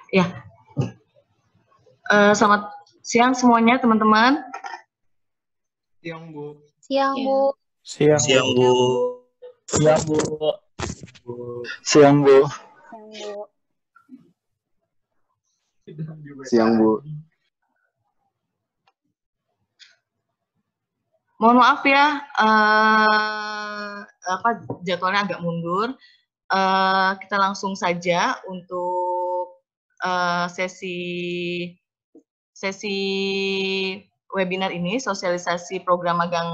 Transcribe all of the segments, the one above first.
Ya, selamat siang semuanya teman-teman. Siang, Bu. Siang, Bu. Siang, Siang, Bu. Siang, Bu. Siang, Bu. Siang, Bu. Mohon maaf ya, jadwalnya agak mundur. Kita langsung saja untuk sesi webinar ini, sosialisasi program magang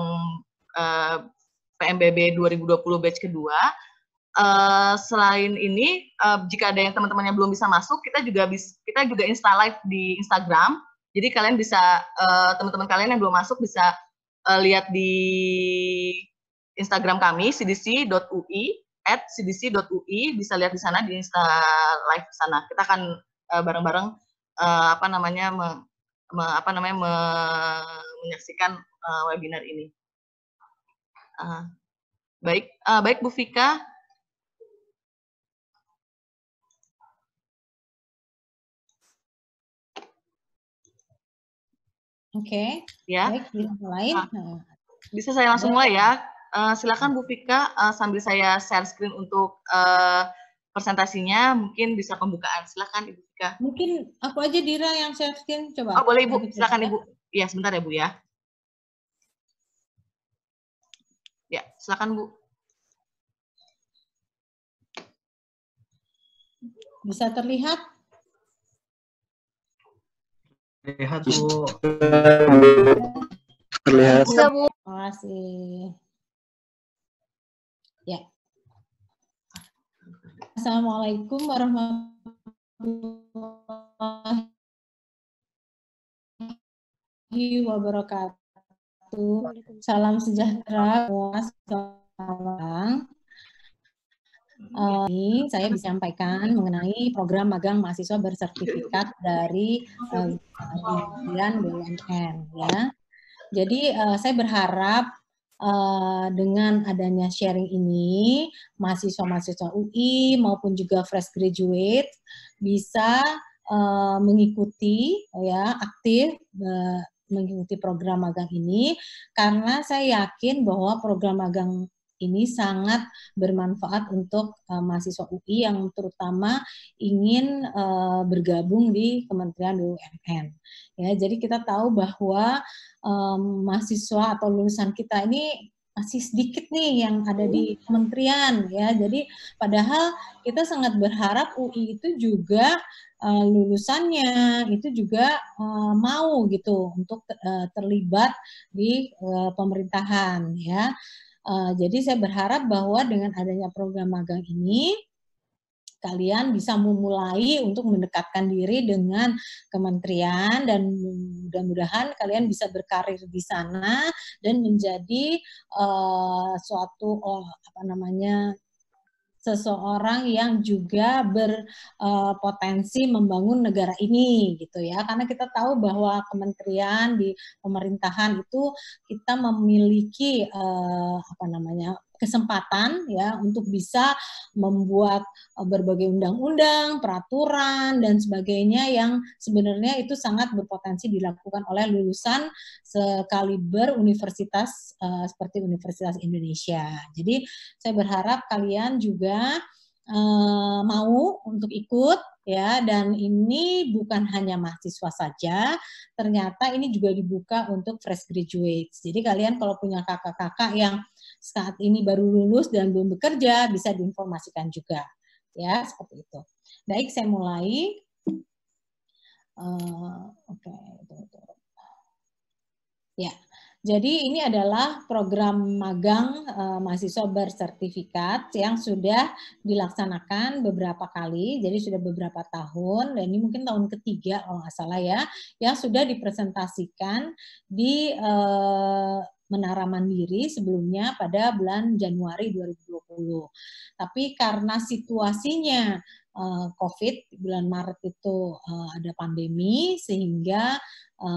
PMBB 2020 batch kedua. Selain ini, jika ada yang teman-teman yang belum bisa masuk, kita juga insta live di Instagram. Jadi kalian bisa, teman-teman kalian yang belum masuk bisa lihat di Instagram kami cdc.ui @cdc.ui, bisa lihat di sana di Insta live sana. Kita akan bareng-bareng menyaksikan webinar ini. Baik Bu Vika. Oke, Ya. baik, bisa mulai. Bisa saya langsung mulai ya. Silakan Bu Vika, sambil saya share screen untuk presentasinya, mungkin bisa pembukaan. Silakan Ibu Vika. Mungkin aku aja Dira yang share screen, coba. Oh boleh Ibu, silakan Ibu. Iya sebentar ya Bu ya. Ya, silakan Bu. Bisa terlihat? Lihat, Bu. Terlihat. Bisa, Bu. Terima kasih. Ya. Assalamualaikum warahmatullahi wabarakatuh. Salam sejahtera. Ini saya bisa sampaikan mengenai program magang mahasiswa bersertifikat dari Kementerian BUMN ya. Jadi saya berharap dengan adanya sharing ini mahasiswa-mahasiswa UI maupun juga fresh graduate bisa mengikuti ya aktif mengikuti program magang ini, karena saya yakin bahwa program magang ini sangat bermanfaat untuk mahasiswa UI yang terutama ingin bergabung di Kementerian BUMN. Ya, jadi kita tahu bahwa mahasiswa atau lulusan kita ini masih sedikit nih yang ada di kementerian ya. Jadi padahal kita sangat berharap UI itu juga lulusannya itu juga mau gitu untuk terlibat di pemerintahan ya. Jadi saya berharap bahwa dengan adanya program magang ini kalian bisa memulai untuk mendekatkan diri dengan kementerian dan mudah-mudahan kalian bisa berkarir di sana dan menjadi seseorang yang juga berpotensi membangun negara ini gitu ya, karena kita tahu bahwa kementerian di pemerintahan itu kita memiliki kesempatan ya untuk bisa membuat berbagai undang-undang, peraturan dan sebagainya yang sebenarnya itu sangat berpotensi dilakukan oleh lulusan sekaliber universitas seperti Universitas Indonesia. Jadi saya berharap kalian juga mau untuk ikut ya, dan ini bukan hanya mahasiswa saja, ternyata ini juga dibuka untuk fresh graduates. Jadi kalian kalau punya kakak-kakak yang saat ini baru lulus dan belum bekerja bisa diinformasikan juga ya, seperti itu. Baik, saya mulai. Oke. Ya. Jadi ini adalah program magang mahasiswa bersertifikat yang sudah dilaksanakan beberapa kali, jadi sudah beberapa tahun, dan ini mungkin tahun ketiga kalau nggak salah ya, yang sudah dipresentasikan di Menara Mandiri sebelumnya pada bulan Januari 2020. Tapi karena situasinya COVID, bulan Maret itu ada pandemi, sehingga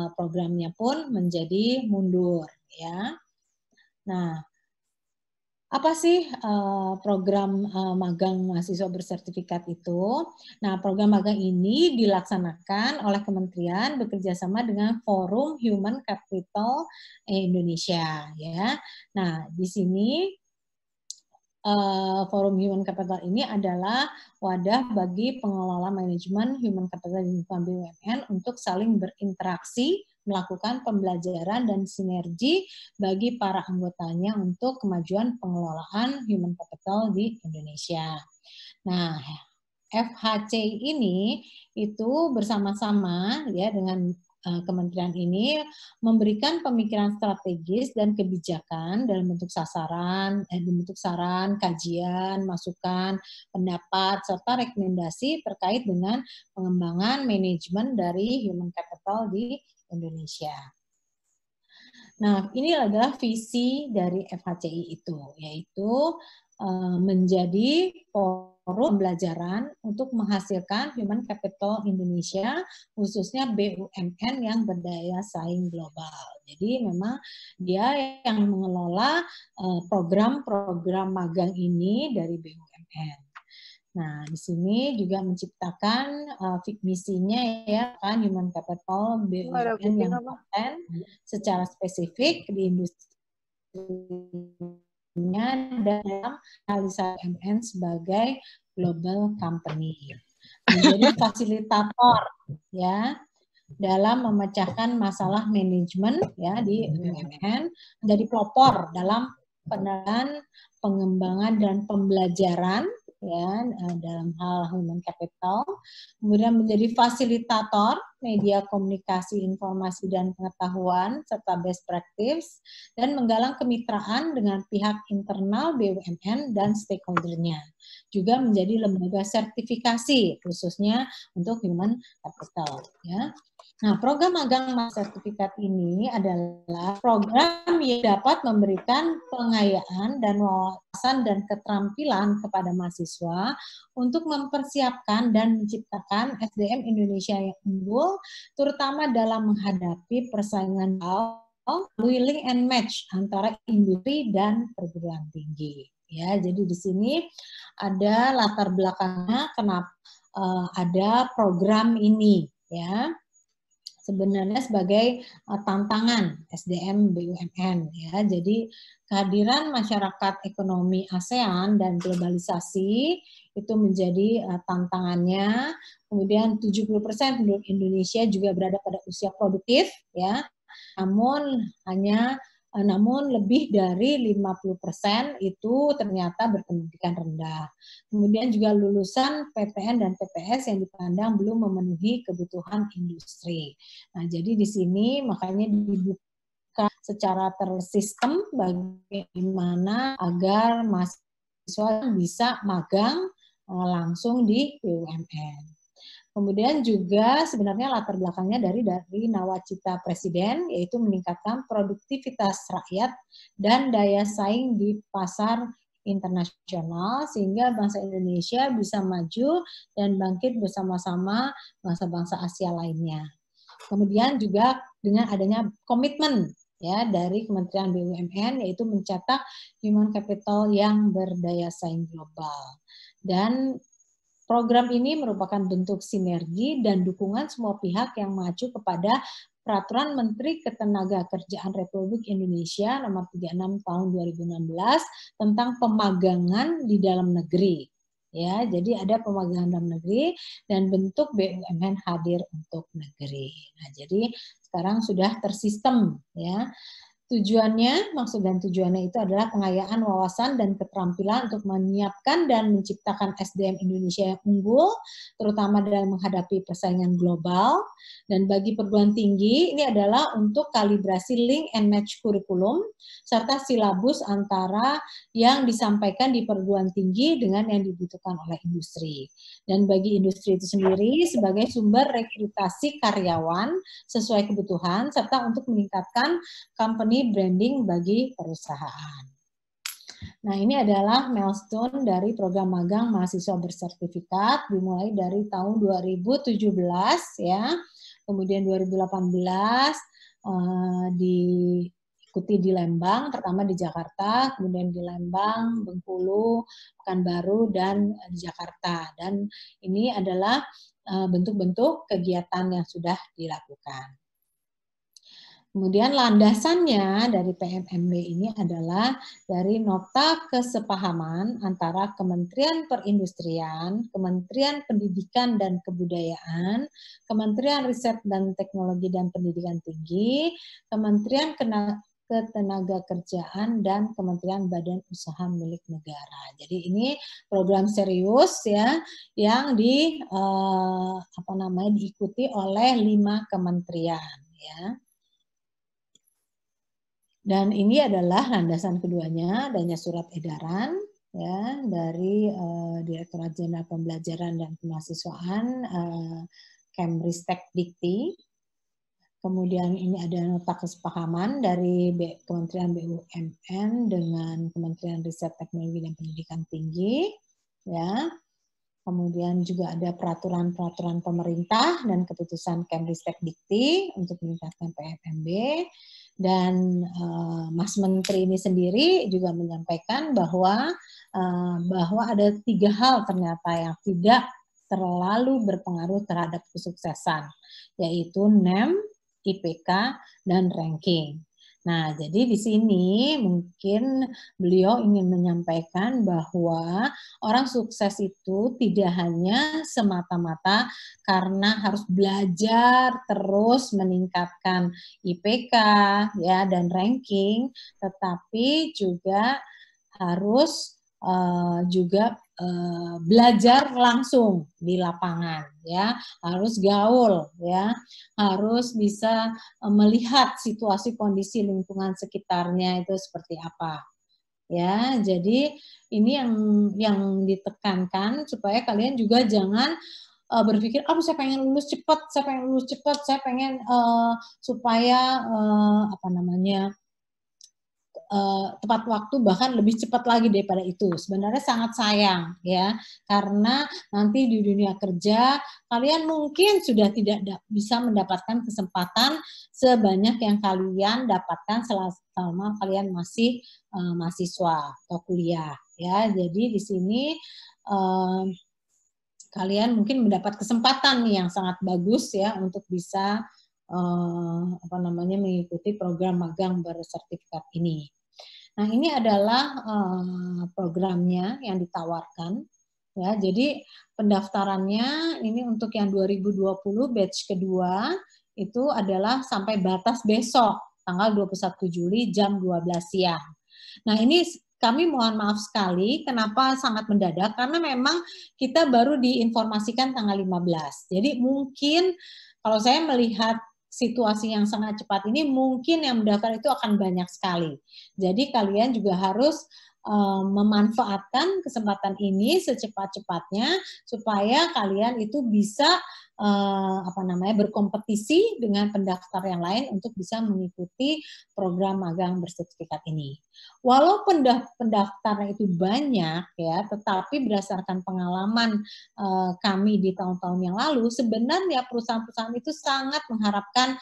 programnya pun menjadi mundur ya. Nah, Apa sih program magang mahasiswa bersertifikat itu? Nah, program magang ini dilaksanakan oleh kementerian bekerjasama dengan Forum Human Capital Indonesia, ya. Nah, di sini Forum Human Capital ini adalah wadah bagi pengelola manajemen human capital di BUMN untuk saling berinteraksi, melakukan pembelajaran dan sinergi bagi para anggotanya untuk kemajuan pengelolaan human capital di Indonesia. Nah, FHC ini itu bersama-sama ya dengan kementerian ini memberikan pemikiran strategis dan kebijakan dalam bentuk saran, kajian, masukan, pendapat, serta rekomendasi terkait dengan pengembangan manajemen dari human capital di Indonesia. Nah, ini adalah visi dari FHCI itu, yaitu menjadi forum pembelajaran untuk menghasilkan human capital Indonesia, khususnya BUMN yang berdaya saing global. Jadi memang dia yang mengelola program-program magang ini dari BUMN. Nah, di sini juga menciptakan misinya ya kan human capital BUMN yang kompeten secara spesifik di industri dalam analisa BUMN sebagai global company. Menjadi fasilitator ya dalam memecahkan masalah manajemen ya di BUMN, menjadi pelopor dalam penelitian, pengembangan dan pembelajaran ya dalam hal human capital, kemudian menjadi fasilitator media komunikasi, informasi dan pengetahuan serta best practice, dan menggalang kemitraan dengan pihak internal BUMN dan stakeholder-nya. Juga menjadi lembaga sertifikasi khususnya untuk human capital ya. Nah, program magang sertifikat ini adalah program yang dapat memberikan pengayaan dan wawasan dan keterampilan kepada mahasiswa untuk mempersiapkan dan menciptakan SDM Indonesia yang unggul, terutama dalam menghadapi persaingan link and match antara industri dan perguruan tinggi. Ya, jadi di sini ada latar belakangnya kenapa ada program ini, ya. Sebenarnya sebagai tantangan SDM BUMN ya. Jadi kehadiran masyarakat ekonomi ASEAN dan globalisasi itu menjadi tantangannya. Kemudian 70% penduduk Indonesia juga berada pada usia produktif ya. Namun lebih dari 50% itu ternyata berpendidikan rendah. Kemudian juga lulusan PTN dan PTS yang dipandang belum memenuhi kebutuhan industri. Nah, jadi di sini makanya dibuka secara tersistem bagaimana agar mahasiswa bisa magang langsung di BUMN. Kemudian juga sebenarnya latar belakangnya dari nawacita Presiden, yaitu meningkatkan produktivitas rakyat dan daya saing di pasar internasional, sehingga bangsa Indonesia bisa maju dan bangkit bersama-sama bangsa-bangsa Asia lainnya. Kemudian juga dengan adanya komitmen ya dari Kementerian BUMN, yaitu mencetak human capital yang berdaya saing global. Dan program ini merupakan bentuk sinergi dan dukungan semua pihak yang mengacu kepada Peraturan Menteri Ketenagakerjaan Republik Indonesia Nomor 36 Tahun 2016 tentang pemagangan di dalam negeri. Ya, jadi ada pemagangan dalam negeri dan bentuk BUMN hadir untuk negeri. Nah, jadi sekarang sudah tersistem ya. Maksud dan tujuannya itu adalah pengayaan wawasan dan keterampilan untuk menyiapkan dan menciptakan SDM Indonesia yang unggul, terutama dalam menghadapi persaingan global. Dan bagi perguruan tinggi, ini adalah untuk kalibrasi link and match kurikulum, serta silabus antara yang disampaikan di perguruan tinggi dengan yang dibutuhkan oleh industri. Dan bagi industri itu sendiri, sebagai sumber rekrutasi karyawan sesuai kebutuhan, serta untuk meningkatkan company branding bagi perusahaan. Nah, ini adalah milestone dari program magang mahasiswa bersertifikat dimulai dari tahun 2017 ya. Kemudian 2018 di ikuti di Lembang, pertama di Jakarta, kemudian di Lembang, Bengkulu, Pekanbaru, dan di Jakarta. Dan ini adalah bentuk-bentuk kegiatan yang sudah dilakukan. Kemudian landasannya dari PMMB ini adalah dari nota kesepahaman antara Kementerian Perindustrian, Kementerian Pendidikan dan Kebudayaan, Kementerian Riset dan Teknologi dan Pendidikan Tinggi, Kementerian Ketenagakerjaan, dan Kementerian Badan Usaha Milik Negara. Jadi ini program serius ya yang diikuti oleh 5 kementerian ya. Dan ini adalah landasan keduanya, adanya surat edaran ya dari Direktorat Jenderal Pembelajaran dan Kemahasiswaan Kemristek Dikti. Kemudian ini ada nota kesepahaman dari Kementerian BUMN dengan Kementerian Riset Teknologi dan Pendidikan Tinggi ya. Kemudian juga ada peraturan-peraturan pemerintah dan keputusan Kemristek Dikti untuk meningkatkan PMMB. Dan Mas Menteri ini sendiri juga menyampaikan bahwa ada 3 hal ternyata yang tidak terlalu berpengaruh terhadap kesuksesan, yaitu NEM, IPK, dan ranking. Nah, jadi di sini mungkin beliau ingin menyampaikan bahwa orang sukses itu tidak hanya semata-mata karena harus belajar terus meningkatkan IPK ya dan ranking, tetapi juga harus belajar langsung di lapangan ya, harus gaul ya, harus bisa melihat situasi kondisi lingkungan sekitarnya itu seperti apa ya. Jadi ini yang ditekankan supaya kalian juga jangan berpikir, saya pengen lulus cepat, saya pengen supaya tepat waktu, bahkan lebih cepat lagi daripada itu. Sebenarnya sangat sayang ya, karena nanti di dunia kerja kalian mungkin sudah tidak bisa mendapatkan kesempatan sebanyak yang kalian dapatkan selama kalian masih mahasiswa atau kuliah ya. Jadi di sini kalian mungkin mendapat kesempatan nih yang sangat bagus ya untuk bisa mengikuti program magang bersertifikat ini. Nah, ini adalah programnya yang ditawarkan ya. Jadi pendaftarannya ini untuk yang 2020 batch kedua itu adalah sampai batas besok tanggal 21 Juli jam 12 siang. Nah, ini kami mohon maaf sekali kenapa sangat mendadak, karena memang kita baru diinformasikan tanggal 15. Jadi mungkin kalau saya melihat situasi yang sangat cepat ini, mungkin yang mendaftar itu akan banyak sekali. Jadi kalian juga harus memanfaatkan kesempatan ini secepat-cepatnya supaya kalian itu bisa berkompetisi dengan pendaftar yang lain untuk bisa mengikuti program magang bersertifikat ini. Walaupun pendaftarnya itu banyak ya, tetapi berdasarkan pengalaman kami di tahun-tahun yang lalu, sebenarnya perusahaan-perusahaan itu sangat mengharapkan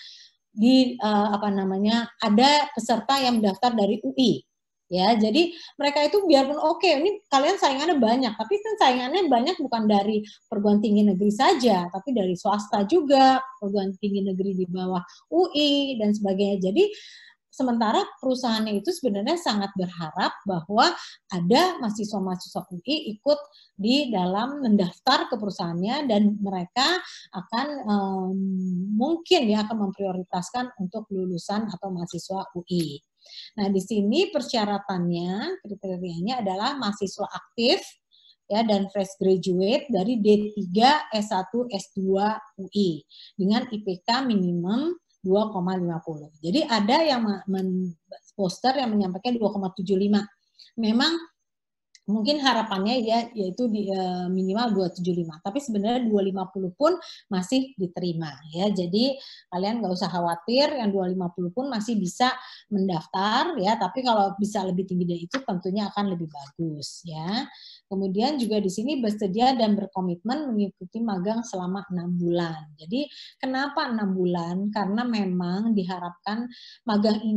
ada peserta yang mendaftar dari UI. Ya, jadi mereka itu biarpun ini kalian saingannya banyak, tapi kan saingannya banyak bukan dari perguruan tinggi negeri saja, tapi dari swasta juga, perguruan tinggi negeri di bawah UI dan sebagainya. Jadi sementara perusahaannya itu sebenarnya sangat berharap bahwa ada mahasiswa-mahasiswa UI ikut di dalam mendaftar ke perusahaannya, dan mereka akan mungkin ya akan memprioritaskan untuk lulusan atau mahasiswa UI. Nah, di sini persyaratannya, kriterianya adalah mahasiswa aktif ya dan fresh graduate dari D3, S1, S2 UI dengan IPK minimum 2,50. Jadi ada yang poster yang menyampaikan 2,75. Memang mungkin harapannya yaitu minimal 275, tapi sebenarnya 250 pun masih diterima ya. Jadi kalian nggak usah khawatir, yang 250 pun masih bisa mendaftar ya, tapi kalau bisa lebih tinggi dari itu tentunya akan lebih bagus ya. Kemudian juga di sini bersedia dan berkomitmen mengikuti magang selama 6 bulan. Jadi kenapa 6 bulan? Karena memang diharapkan magang ini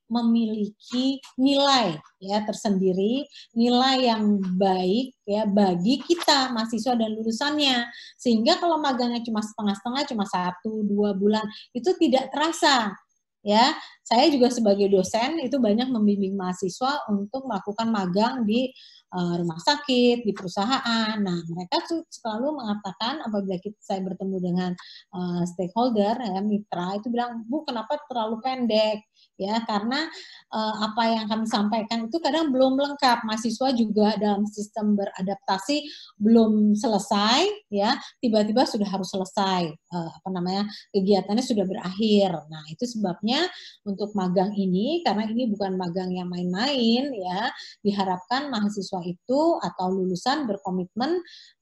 memiliki nilai ya tersendiri, nilai yang baik ya bagi kita mahasiswa dan lulusannya, sehingga kalau magangnya cuma setengah-setengah, cuma 1-2 bulan itu tidak terasa. Ya, saya juga sebagai dosen itu banyak membimbing mahasiswa untuk melakukan magang di rumah sakit, di perusahaan. Nah, mereka tuh selalu mengatakan apabila saya bertemu dengan stakeholder, ya, mitra, itu bilang, Bu, kenapa terlalu pendek? Ya, karena apa yang kami sampaikan itu kadang belum lengkap. Mahasiswa juga dalam sistem beradaptasi belum selesai, ya, tiba-tiba sudah harus selesai, kegiatannya sudah berakhir. Nah, itu sebabnya untuk magang ini, karena ini bukan magang yang main-main, ya, diharapkan mahasiswa itu atau lulusan berkomitmen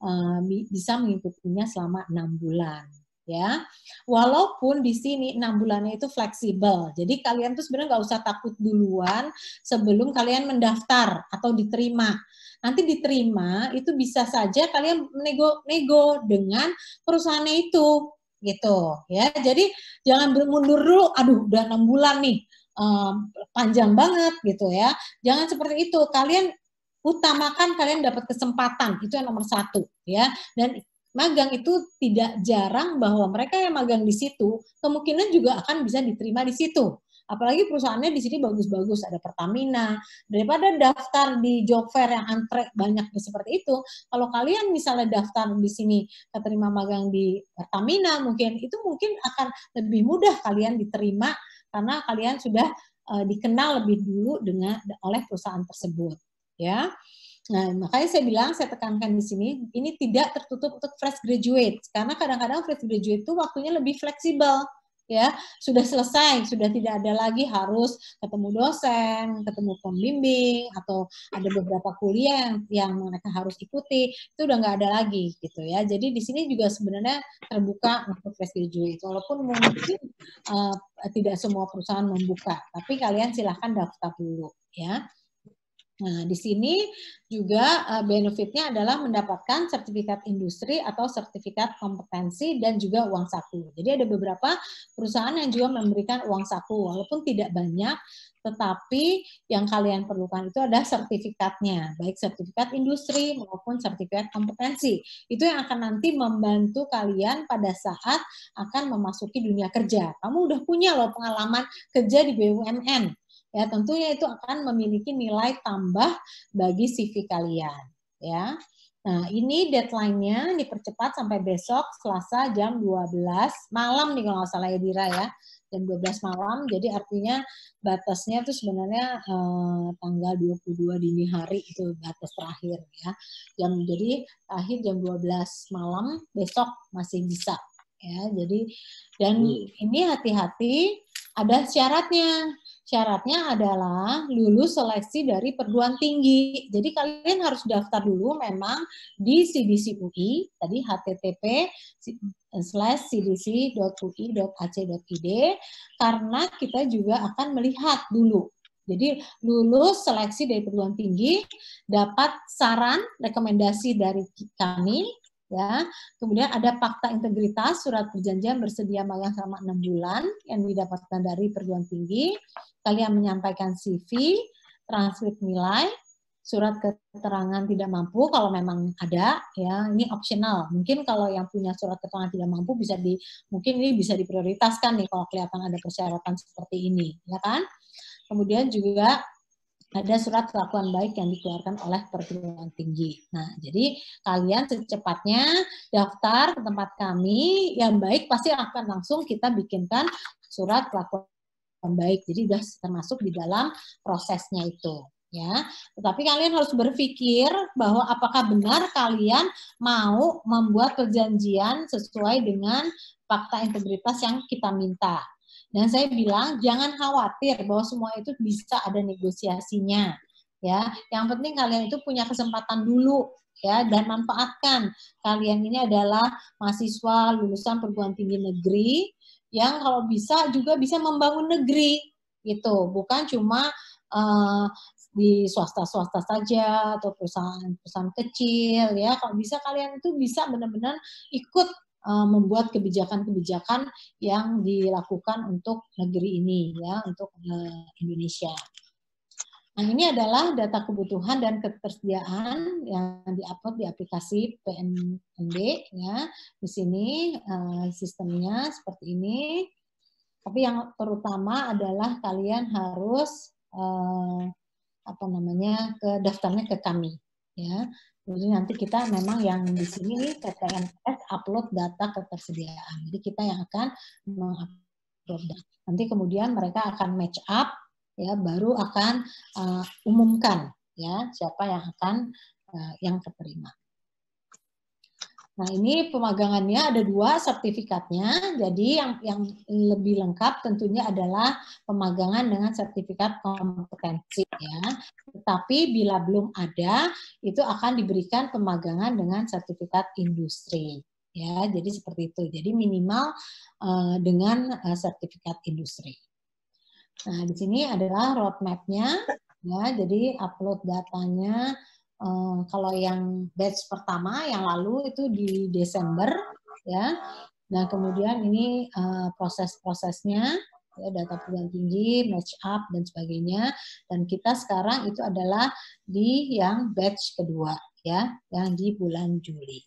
bisa mengikutinya selama 6 bulan. Ya, walaupun di sini 6 bulannya itu fleksibel. Jadi kalian tuh sebenarnya nggak usah takut duluan sebelum kalian mendaftar atau diterima. Nanti diterima itu bisa saja kalian nego dengan perusahaannya itu, gitu ya. Jadi jangan mundur dulu. Aduh, udah 6 bulan nih, panjang banget gitu ya. Jangan seperti itu. Kalian utamakan kalian dapat kesempatan, itu yang nomor 1 ya. Dan magang itu tidak jarang bahwa mereka yang magang di situ kemungkinan juga akan bisa diterima di situ. Apalagi perusahaannya di sini bagus-bagus, ada Pertamina. Daripada daftar di job fair yang antre banyak seperti itu, kalau kalian misalnya daftar di sini keterima magang di Pertamina, mungkin akan lebih mudah kalian diterima karena kalian sudah dikenal lebih dulu oleh perusahaan tersebut, ya. Nah, makanya saya bilang, saya tekankan di sini, ini tidak tertutup untuk fresh graduate, karena kadang-kadang fresh graduate itu waktunya lebih fleksibel, ya, sudah selesai, sudah tidak ada lagi harus ketemu dosen, ketemu pembimbing, atau ada beberapa kuliah yang mereka harus ikuti, itu udah nggak ada lagi, gitu ya. Jadi di sini juga sebenarnya terbuka untuk fresh graduate, walaupun mungkin tidak semua perusahaan membuka, tapi kalian silahkan daftar dulu, ya. Nah, di sini juga benefitnya adalah mendapatkan sertifikat industri atau sertifikat kompetensi dan juga uang saku. Jadi ada beberapa perusahaan yang juga memberikan uang saku, walaupun tidak banyak, tetapi yang kalian perlukan itu ada sertifikatnya, baik sertifikat industri maupun sertifikat kompetensi. Itu yang akan nanti membantu kalian pada saat akan memasuki dunia kerja. Kamu udah punya loh pengalaman kerja di BUMN. Ya, tentunya itu akan memiliki nilai tambah bagi CV kalian, ya. Nah, ini deadline-nya dipercepat sampai besok Selasa jam 12 malam nih kalau nggak salah ya Dira ya. Jam 12 malam, jadi artinya batasnya itu sebenarnya tanggal 22 dini hari itu batas terakhir ya. Jadi akhir jam 12 malam besok masih bisa ya. Jadi dan ini hati-hati, ada syaratnya. Syaratnya adalah lulus seleksi dari perguruan tinggi. Jadi kalian harus daftar dulu memang di CDC UI, tadi http://cdc.ui.ac.id, karena kita juga akan melihat dulu. Jadi lulus seleksi dari perguruan tinggi, dapat saran, rekomendasi dari kami, ya. Kemudian ada fakta integritas, surat perjanjian bersedia magang selama 6 bulan yang didapatkan dari perguruan tinggi. Kalian menyampaikan CV, transkrip nilai, surat keterangan tidak mampu kalau memang ada, ya, ini optional. Mungkin kalau yang punya surat keterangan tidak mampu mungkin ini bisa diprioritaskan nih kalau kelihatan ada persyaratan seperti ini, ya kan? Kemudian juga ada surat kelakuan baik yang dikeluarkan oleh perguruan tinggi. Nah, jadi kalian secepatnya daftar ke tempat kami, yang baik pasti akan langsung kita bikinkan surat kelakuan baik. Jadi sudah termasuk di dalam prosesnya itu, ya. Tetapi kalian harus berpikir bahwa apakah benar kalian mau membuat perjanjian sesuai dengan fakta integritas yang kita minta. Dan saya bilang jangan khawatir bahwa semua itu bisa ada negosiasinya, ya. Yang penting kalian itu punya kesempatan dulu, ya, dan manfaatkan. Kalian ini adalah mahasiswa lulusan perguruan tinggi negeri yang kalau bisa juga bisa membangun negeri, gitu. Bukan cuma di swasta-swasta saja atau perusahaan-perusahaan kecil, ya. Kalau bisa kalian itu bisa benar-benar ikut membuat kebijakan-kebijakan yang dilakukan untuk negeri ini, ya, untuk Indonesia. Nah, ini adalah data kebutuhan dan ketersediaan yang diupload di aplikasi PMMB, ya. Di sini sistemnya seperti ini. Tapi yang terutama adalah kalian harus daftarnya ke kami, ya. Jadi nanti kita memang yang di sini PTNS upload data ketersediaan. Jadi kita yang akan mengupload data. Nanti kemudian mereka akan match up, ya, baru akan umumkan, ya, siapa yang akan yang keterima. Nah, ini pemagangannya ada 2 sertifikatnya. Jadi yang lebih lengkap tentunya adalah pemagangan dengan sertifikat kompetensi, ya. Tetapi bila belum ada, itu akan diberikan pemagangan dengan sertifikat industri, ya. Jadi seperti itu. Jadi minimal dengan sertifikat industri. Nah, di sini adalah roadmap-nya, ya. Jadi upload datanya. Kalau yang batch pertama yang lalu itu di Desember, ya. Nah, kemudian ini proses-prosesnya, ya, data perguruan tinggi, match up dan sebagainya. Dan kita sekarang itu adalah di yang batch kedua, ya, yang di bulan Juli.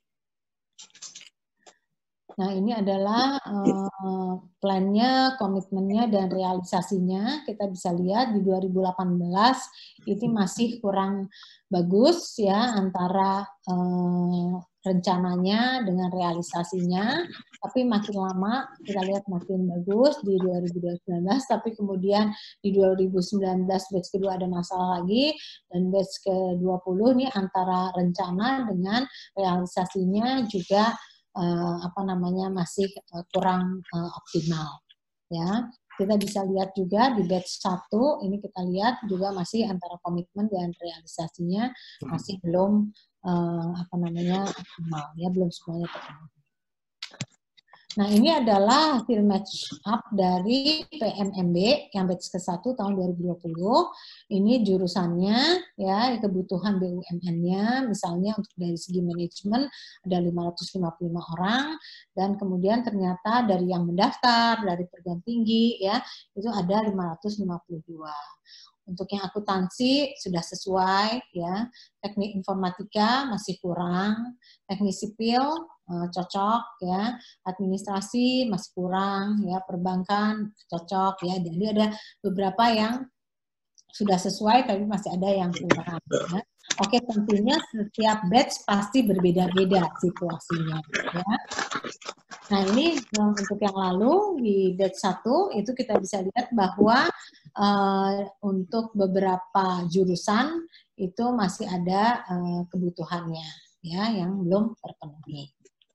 Nah, ini adalah plannya, komitmennya, dan realisasinya. Kita bisa lihat di 2018 itu masih kurang bagus, ya, antara rencananya dengan realisasinya. Tapi makin lama kita lihat makin bagus di 2019. Tapi kemudian di 2019 batch kedua ada masalah lagi, dan batch ke-20 ini antara rencana dengan realisasinya juga masih kurang optimal, ya. Kita bisa lihat juga di batch 1 ini kita lihat juga masih antara komitmen dan realisasinya masih belum optimal, ya, belum semuanya terpenuhi. Nah, ini adalah hasil match up dari PMMB yang batch ke-1 tahun 2020. Ini jurusannya, ya, kebutuhan BUMN-nya, misalnya untuk dari segi manajemen ada 555 orang, dan kemudian ternyata dari yang mendaftar, dari perguruan tinggi, ya, itu ada 552. Untuk yang akuntansi sudah sesuai, ya. Teknik informatika masih kurang, teknik sipil cocok, ya. Administrasi masih kurang, ya. Perbankan cocok, ya. Jadi ada beberapa yang sudah sesuai tapi masih ada yang kurang, ya. Oke, tentunya setiap batch pasti berbeda-beda situasinya, ya. Nah, ini untuk yang lalu di batch 1 itu kita bisa lihat bahwa untuk beberapa jurusan itu masih ada kebutuhannya, ya, yang belum terpenuhi.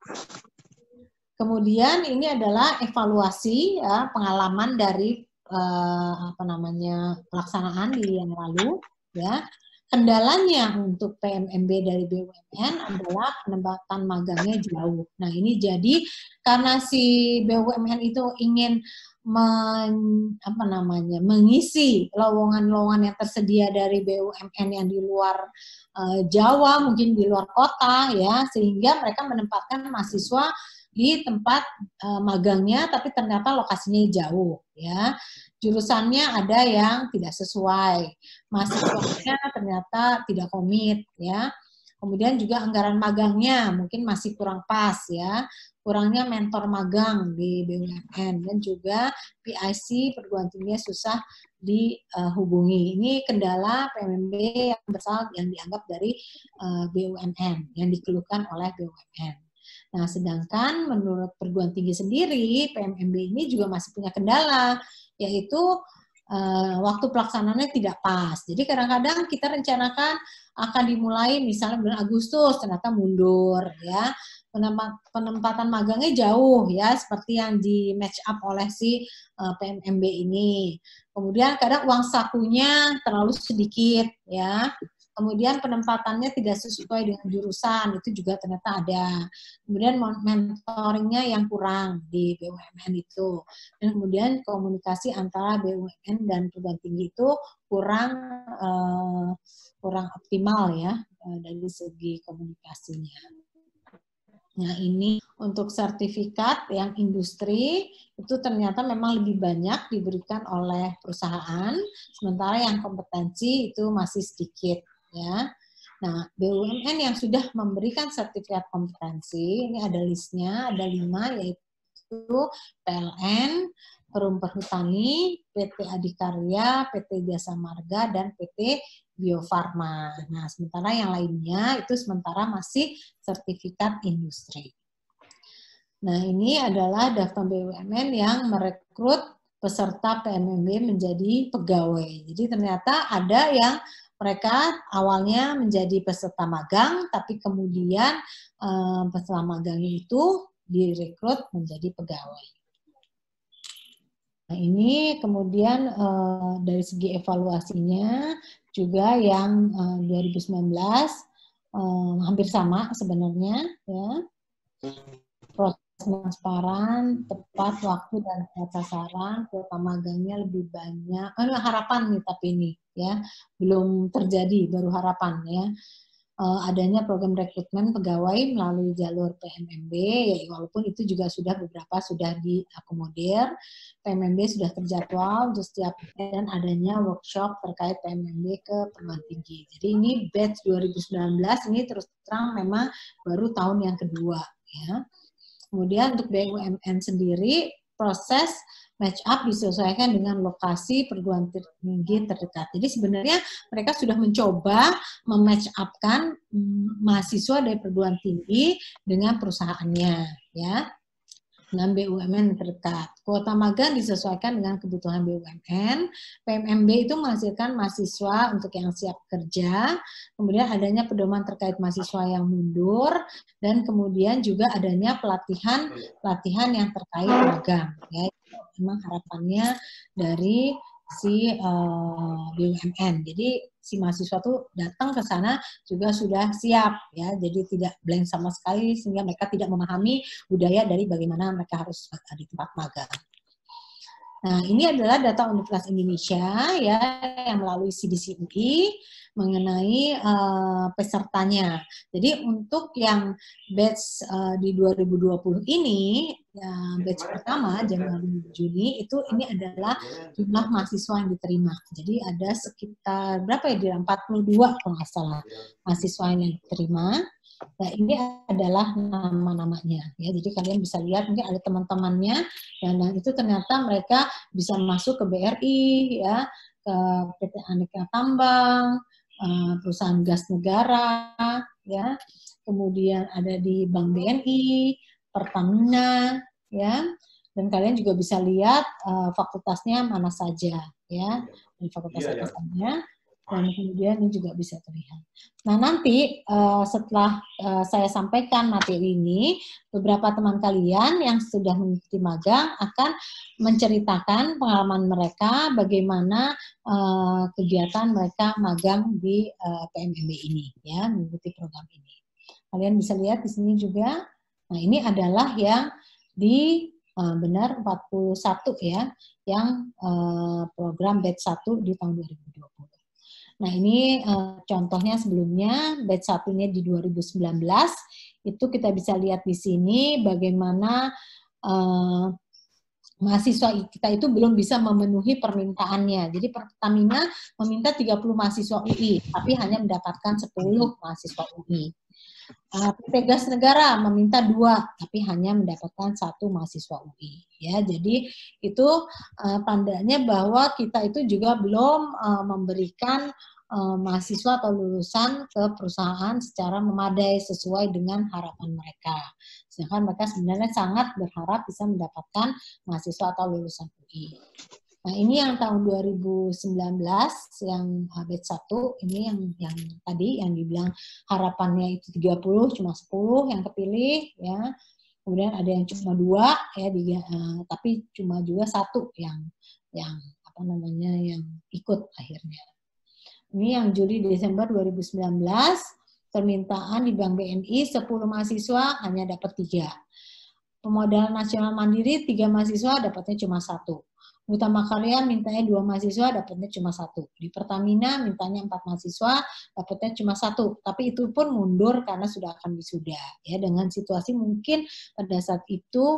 Kemudian ini adalah evaluasi, ya, pengalaman dari pelaksanaan di yang lalu, ya. Kendalanya untuk PMMB dari BUMN adalah penempatan magangnya jauh. Nah, ini jadi karena si BUMN itu ingin mengisi lowongan-lowongan yang tersedia dari BUMN yang di luar Jawa, mungkin di luar kota, ya, sehingga mereka menempatkan mahasiswa di tempat magangnya, tapi ternyata lokasinya jauh, ya. Jurusannya ada yang tidak sesuai, mahasiswanya ternyata tidak komit, ya. Kemudian juga anggaran magangnya mungkin masih kurang pas, ya. Kurangnya mentor magang di BUMN, dan juga PIC perguruan tingginya susah dihubungi. Ini kendala PMMB yang besar yang dianggap dari BUMN, yang dikeluhkan oleh BUMN. Nah, sedangkan menurut perguruan tinggi sendiri, PMMB ini juga masih punya kendala, yaitu waktu pelaksanaannya tidak pas. Jadi kadang-kadang kita rencanakan akan dimulai misalnya bulan Agustus, ternyata mundur, ya. Penempatan magangnya jauh, ya, seperti yang di match up oleh si PMMB ini. Kemudian kadang uang sakunya terlalu sedikit, ya. Kemudian penempatannya tidak sesuai dengan jurusan, itu juga ternyata ada. Kemudian mentoringnya yang kurang di BUMN itu. Dan kemudian komunikasi antara BUMN dan perguruan tinggi itu kurang optimal, ya, dari segi komunikasinya. Nah, ini untuk sertifikat yang industri itu ternyata memang lebih banyak diberikan oleh perusahaan, sementara yang kompetensi itu masih sedikit, ya. Nah, BUMN yang sudah memberikan sertifikat kompetensi, ini ada listnya, ada 5, yaitu PLN, Perum Perhutani, PT Adikarya, PT Jasa Marga, dan PT Bio Farma. Nah, sementara yang lainnya itu sementara masih sertifikat industri. Nah, ini adalah daftar BUMN yang merekrut peserta PMMB menjadi pegawai. Jadi ternyata ada yang mereka awalnya menjadi peserta magang, tapi kemudian peserta magang itu direkrut menjadi pegawai. Nah, ini kemudian dari segi evaluasinya juga yang 2019 hampir sama sebenarnya, ya. Proses transparan, tepat waktu dan tepat sasaran, kuota magangnya lebih banyak. Harapan nih tapi ini ya belum terjadi, baru harapan ya. Adanya program rekrutmen pegawai melalui jalur PMMB, ya, walaupun itu juga sudah beberapa sudah diakomodir. PMMB sudah terjadwal untuk setiap dan adanya workshop terkait PMMB ke perguruan tinggi. Jadi ini batch 2019 ini terus terang memang baru tahun yang kedua ya. Kemudian untuk BUMN sendiri proses match up disesuaikan dengan lokasi perguruan tinggi terdekat. Jadi sebenarnya mereka sudah mencoba mematch up-kan mahasiswa dari perguruan tinggi dengan perusahaannya, ya, dengan BUMN terdekat. Kuota magang disesuaikan dengan kebutuhan BUMN. PMMB itu menghasilkan mahasiswa untuk yang siap kerja, kemudian adanya pedoman terkait mahasiswa yang mundur, dan kemudian juga adanya pelatihan yang terkait magang. Ya, memang harapannya dari si BUMN. Jadi si mahasiswa tuh datang ke sana juga sudah siap ya, jadi tidak blank sama sekali sehingga mereka tidak memahami budaya dari bagaimana mereka harus di tempat magang. Nah, ini adalah data Universitas Indonesia ya yang melalui CDC UI mengenai pesertanya. Jadi untuk yang batch di 2020 ini, ya, batch pertama Januari Juni itu ini adalah jumlah mahasiswa yang diterima. Jadi ada sekitar berapa ya? 42 kalau nggak salah mahasiswa yang diterima. Nah, ini adalah nama-namanya ya. Jadi kalian bisa lihat mungkin ada teman-temannya dan itu ternyata mereka bisa masuk ke BRI ya, ke PT Aneka Tambang, perusahaan gas negara ya. Kemudian ada di Bank BNI, Pertamina ya. Dan kalian juga bisa lihat fakultasnya mana saja ya. Di fakultas apa saja. Dan kemudian ini juga bisa terlihat. Nah, nanti setelah saya sampaikan materi ini, beberapa teman kalian yang sudah mengikuti magang akan menceritakan pengalaman mereka bagaimana kegiatan mereka magang di PMMB ini, ya, mengikuti program ini. Kalian bisa lihat di sini juga. Nah, ini adalah yang di benar 41 ya, yang program batch 1 di tahun 2020. Nah, ini contohnya sebelumnya, batch 1-nya di 2019, itu kita bisa lihat di sini bagaimana mahasiswa kita itu belum bisa memenuhi permintaannya. Jadi Pertamina meminta 30 mahasiswa UI, tapi hanya mendapatkan 10 mahasiswa UI. PT Gas Negara meminta 2, tapi hanya mendapatkan 1 mahasiswa UI. Ya, jadi itu tandanya bahwa kita itu juga belum memberikan mahasiswa atau lulusan ke perusahaan secara memadai sesuai dengan harapan mereka. Sedangkan mereka sebenarnya sangat berharap bisa mendapatkan mahasiswa atau lulusan UI. Nah, ini yang tahun 2019 yang batch 1 ini yang tadi yang dibilang harapannya itu 30 cuma 10 yang kepilih ya. Kemudian ada yang cuma 2 ya tapi cuma juga 1 yang apa namanya yang ikut akhirnya. Ini yang Juli Desember 2019 permintaan di Bank BNI 10 mahasiswa hanya dapat 3. Pemodalan nasional mandiri 3 mahasiswa dapatnya cuma 1. Utama Karya mintanya 2 mahasiswa, dapatnya cuma 1. Di Pertamina mintanya 4 mahasiswa, dapatnya cuma 1. Tapi itu pun mundur karena sudah akan wisuda. Ya, dengan situasi mungkin pada saat itu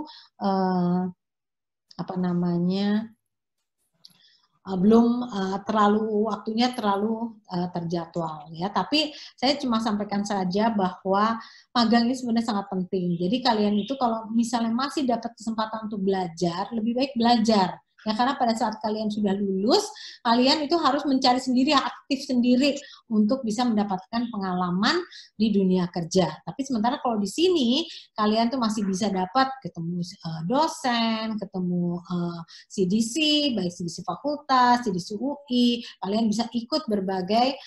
belum waktunya terlalu terjadwal ya. Tapi saya cuma sampaikan saja bahwa magang ini sebenarnya sangat penting. Jadi kalian itu kalau misalnya masih dapat kesempatan untuk belajar, lebih baik belajar. Ya, karena pada saat kalian sudah lulus, kalian itu harus mencari sendiri, aktif sendiri untuk bisa mendapatkan pengalaman di dunia kerja. Tapi sementara kalau di sini, kalian tuh masih bisa dapat ketemu dosen, ketemu CDC, baik CDC fakultas, CDC UI, kalian bisa ikut berbagai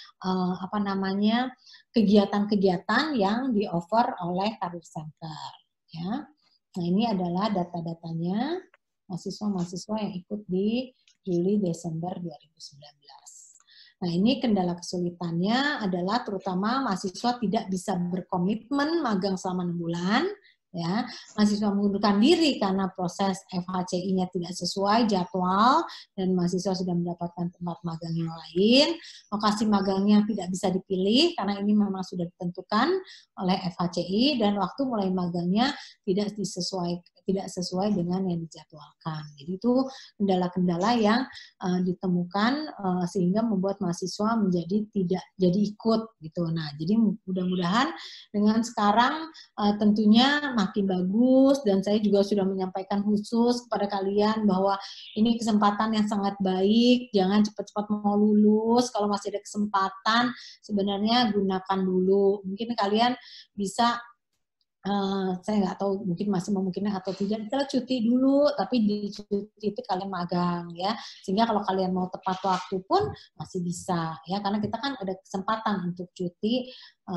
kegiatan-kegiatan yang di-offer oleh Career Center. Ya. Nah, ini adalah data-datanya mahasiswa-mahasiswa yang ikut di Juli-Desember 2019. Nah, ini kendala kesulitannya adalah terutama mahasiswa tidak bisa berkomitmen magang selama 6 bulan. Ya, mahasiswa mengundurkan diri karena proses FHCI-nya tidak sesuai jadwal dan mahasiswa sudah mendapatkan tempat magang yang lain. Lokasi magangnya tidak bisa dipilih karena ini memang sudah ditentukan oleh FHCI dan waktu mulai magangnya tidak sesuai dengan yang dijadwalkan. Jadi itu kendala-kendala yang ditemukan sehingga membuat mahasiswa menjadi tidak jadi ikut gitu. Nah, jadi mudah-mudahan dengan sekarang tentunya makin bagus dan saya juga sudah menyampaikan khusus kepada kalian bahwa ini kesempatan yang sangat baik, jangan cepat-cepat mau lulus, kalau masih ada kesempatan sebenarnya gunakan dulu. Mungkin kalian bisa saya nggak tahu mungkin masih memungkinkan atau tidak, kita cuti dulu, tapi di cuti itu kalian magang ya, sehingga kalau kalian mau tepat waktu pun masih bisa ya, karena kita kan ada kesempatan untuk cuti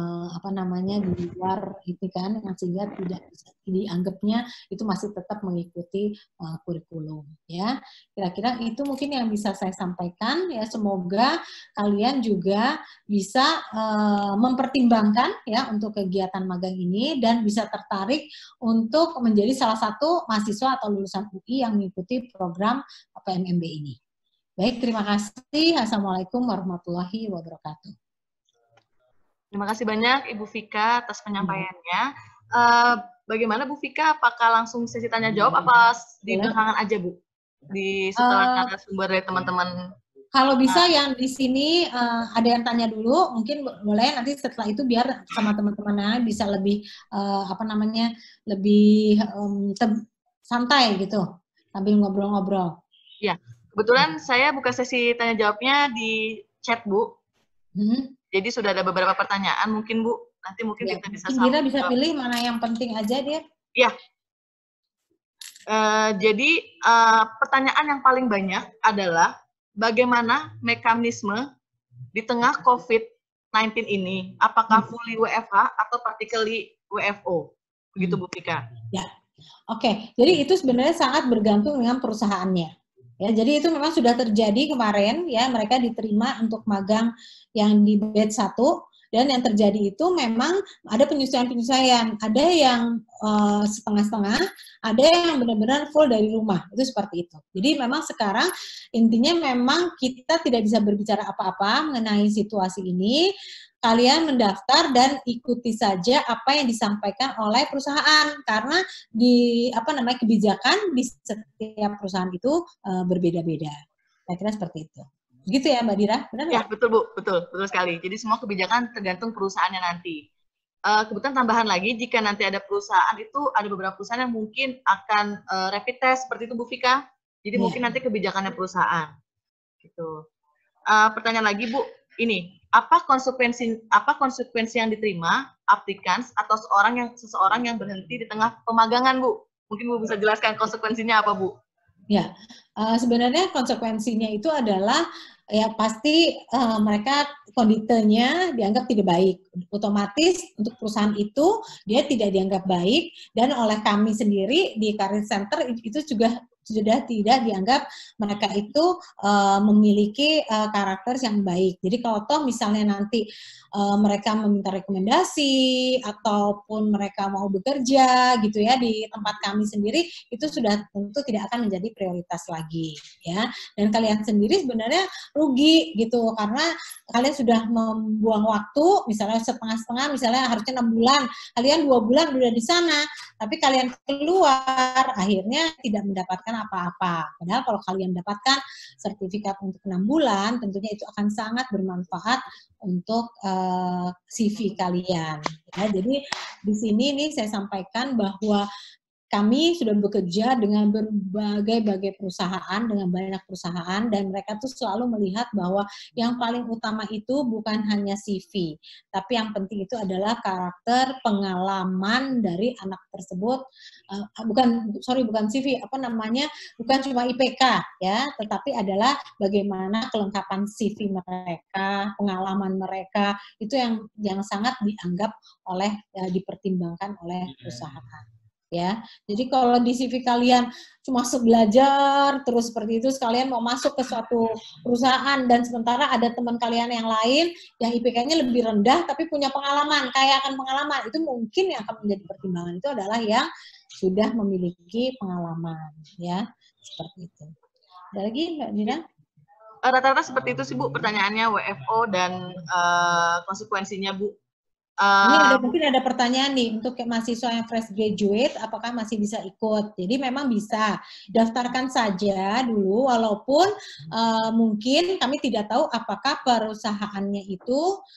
di luar itu kan, yang sehingga tidak bisa dianggapnya itu masih tetap mengikuti kurikulum ya. Kira-kira itu mungkin yang bisa saya sampaikan ya, semoga kalian juga bisa mempertimbangkan ya untuk kegiatan magang ini dan bisa tertarik untuk menjadi salah satu mahasiswa atau lulusan UI yang mengikuti program PMMB ini. Baik, terima kasih. Assalamualaikum warahmatullahi wabarakatuh. Terima kasih banyak Ibu Vika atas penyampaiannya. Bagaimana Bu Vika? Apakah langsung sesi tanya jawab apa di belakangan aja Bu? Setelah narasumber dari teman-teman. Kalau bisa yang di sini ada yang tanya dulu, mungkin boleh nanti setelah itu biar sama teman-temannya bisa lebih lebih santai gitu sambil ngobrol-ngobrol. Ya, kebetulan saya buka sesi tanya jawabnya di chat Bu. Jadi sudah ada beberapa pertanyaan mungkin Bu, nanti mungkin ya, kita bisa sambung. Dira bisa pilih mana yang penting aja dia. Iya. Jadi pertanyaan yang paling banyak adalah bagaimana mekanisme di tengah COVID-19 ini? Apakah fully WFH atau partially WFO? Begitu Bu Vika. Ya, oke. Jadi itu sebenarnya sangat bergantung dengan perusahaannya. Ya, jadi itu memang sudah terjadi kemarin ya, mereka diterima untuk magang yang di batch 1 dan yang terjadi itu memang ada penyesuaian-penyesuaian, ada yang setengah-setengah, ada yang benar-benar full dari rumah, itu seperti itu. Jadi memang sekarang intinya memang kita tidak bisa berbicara apa-apa mengenai situasi ini. Kalian mendaftar dan ikuti saja apa yang disampaikan oleh perusahaan, karena kebijakan di setiap perusahaan itu berbeda-beda. Saya kira seperti itu. Begitu ya Mbak Dira? Benar ya, betul Bu, betul sekali. Jadi semua kebijakan tergantung perusahaannya nanti. Kebetulan tambahan lagi, jika nanti ada perusahaan itu, ada beberapa perusahaan yang mungkin akan rapid test seperti itu Bu Vika. Jadi mungkin nanti kebijakannya perusahaan. Gitu. Pertanyaan lagi Bu, ini apa konsekuensi yang diterima applicants atau seseorang yang berhenti di tengah pemagangan Bu? Mungkin Bu bisa jelaskan konsekuensinya apa Bu? Ya, sebenarnya konsekuensinya itu adalah ya pasti mereka konditenya dianggap tidak baik. Otomatis untuk perusahaan itu dia tidak dianggap baik dan oleh kami sendiri di Career Center itu juga sudah tidak dianggap mereka itu memiliki karakter yang baik. Jadi kalau toh misalnya nanti mereka meminta rekomendasi ataupun mereka mau bekerja gitu ya di tempat kami sendiri, itu sudah tentu tidak akan menjadi prioritas lagi ya. Dan kalian sendiri sebenarnya rugi gitu karena kalian sudah membuang waktu misalnya setengah-setengah, misalnya harusnya 6 bulan, kalian 2 bulan udah di sana, tapi kalian keluar akhirnya tidak mendapatkan apa-apa. Padahal kalau kalian dapatkan sertifikat untuk 6 bulan, tentunya itu akan sangat bermanfaat untuk CV kalian. Ya, jadi di sini nih saya sampaikan bahwa kami sudah bekerja dengan berbagai perusahaan, dengan banyak perusahaan, dan mereka tuh selalu melihat bahwa yang paling utama itu bukan hanya CV, tapi yang penting itu adalah karakter, pengalaman dari anak tersebut, bukan CV, bukan cuma IPK ya, tetapi adalah bagaimana kelengkapan CV mereka, pengalaman mereka, itu yang sangat dianggap dipertimbangkan oleh perusahaan. Ya, jadi kalau di CV kalian cuma belajar terus seperti itu, sekalian mau masuk ke suatu perusahaan dan sementara ada teman kalian yang lain yang IPK-nya lebih rendah tapi punya pengalaman, kaya akan pengalaman, itu mungkin yang akan menjadi pertimbangan itu adalah yang sudah memiliki pengalaman, ya seperti itu. Ada lagi Mbak Dina? Rata-rata seperti itu sih Bu pertanyaannya, WFO dan konsekuensinya Bu. Ini mungkin ada pertanyaan nih untuk mahasiswa yang fresh graduate, apakah masih bisa ikut? Jadi memang bisa, daftarkan saja dulu, walaupun mungkin kami tidak tahu apakah perusahaannya itu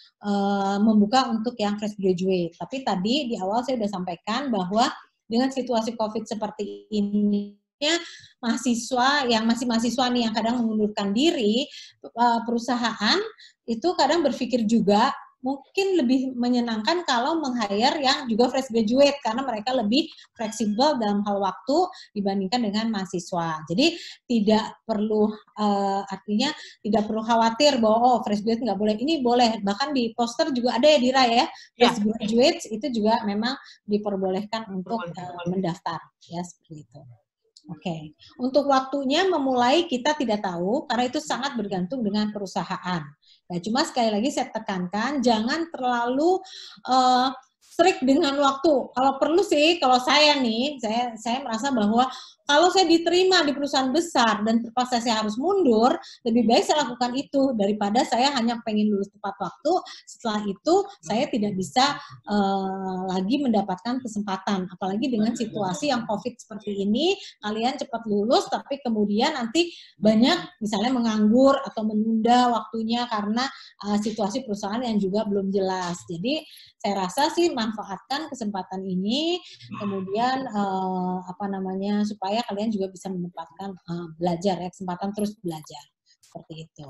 membuka untuk yang fresh graduate. Tapi tadi di awal saya sudah sampaikan bahwa dengan situasi COVID seperti ini, mahasiswa yang masih mahasiswa nih yang kadang mengundurkan diri, perusahaan itu kadang berpikir juga mungkin lebih menyenangkan kalau meng-hire yang juga fresh graduate karena mereka lebih fleksibel dalam hal waktu dibandingkan dengan mahasiswa. Jadi tidak perlu artinya tidak perlu khawatir bahwa fresh graduate nggak boleh, ini boleh. Bahkan di poster juga ada ya Dira ya, fresh graduate itu juga memang diperbolehkan untuk mendaftar ya seperti itu. Oke. Untuk waktunya memulai kita tidak tahu karena itu sangat bergantung dengan perusahaan. Ya, cuma sekali lagi saya tekankan jangan terlalu strict dengan waktu. Kalau perlu sih, kalau saya nih, saya merasa bahwa kalau saya diterima di perusahaan besar dan terpaksa saya harus mundur, lebih baik saya lakukan itu daripada saya hanya pengen lulus tepat waktu. Setelah itu saya tidak bisa lagi mendapatkan kesempatan. Apalagi dengan situasi yang COVID seperti ini, kalian cepat lulus, tapi kemudian nanti banyak misalnya menganggur atau menunda waktunya karena situasi perusahaan yang juga belum jelas. Jadi saya rasa sih manfaatkan kesempatan ini, kemudian supaya kalian juga bisa menempatkan belajar ya, kesempatan terus belajar seperti itu.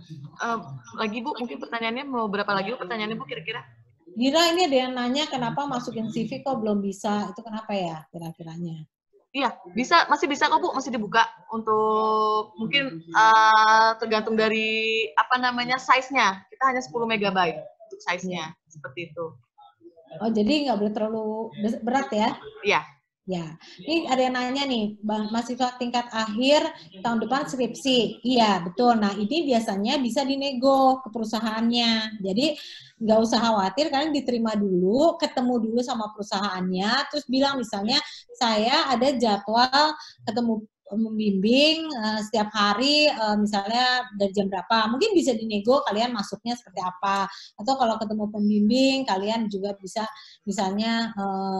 Lagi Bu, mungkin pertanyaannya mau berapa lagi Bu pertanyaannya Bu kira-kira? Dira, ini ada yang nanya kenapa masukin CV kok belum bisa, itu kenapa ya kira-kiranya? Iya, masih bisa kok Bu, masih dibuka untuk mungkin tergantung dari size-nya. Kita hanya 10 MB untuk size-nya, seperti itu. Oh, jadi nggak boleh terlalu berat ya? Iya. Ya, ini ada yang nanya nih, mahasiswa tingkat akhir tahun depan skripsi. Iya, betul. Nah, ini biasanya bisa dinego ke perusahaannya. Jadi, nggak usah khawatir, kalian diterima dulu, ketemu dulu sama perusahaannya, terus bilang misalnya, saya ada jadwal ketemu membimbing setiap hari, misalnya dari jam berapa. Mungkin bisa dinego kalian masuknya seperti apa. Atau kalau ketemu pembimbing, kalian juga bisa misalnya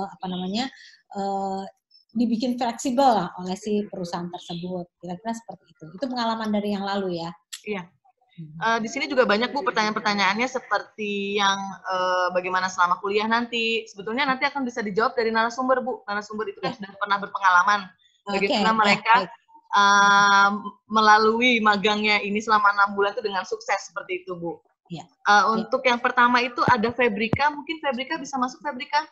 dibikin fleksibel lah oleh si perusahaan tersebut. Kira-kira seperti itu. Itu pengalaman dari yang lalu ya. Iya. Di sini juga banyak Bu pertanyaan-pertanyaannya seperti yang bagaimana selama kuliah nanti. Sebetulnya nanti akan bisa dijawab dari narasumber Bu. Narasumber itu kan sudah pernah berpengalaman. Bagaimana mereka melalui magangnya ini selama 6 bulan itu dengan sukses seperti itu Bu. Ya. Untuk yang pertama itu ada Febrika. Mungkin Febrika bisa masuk Febrika?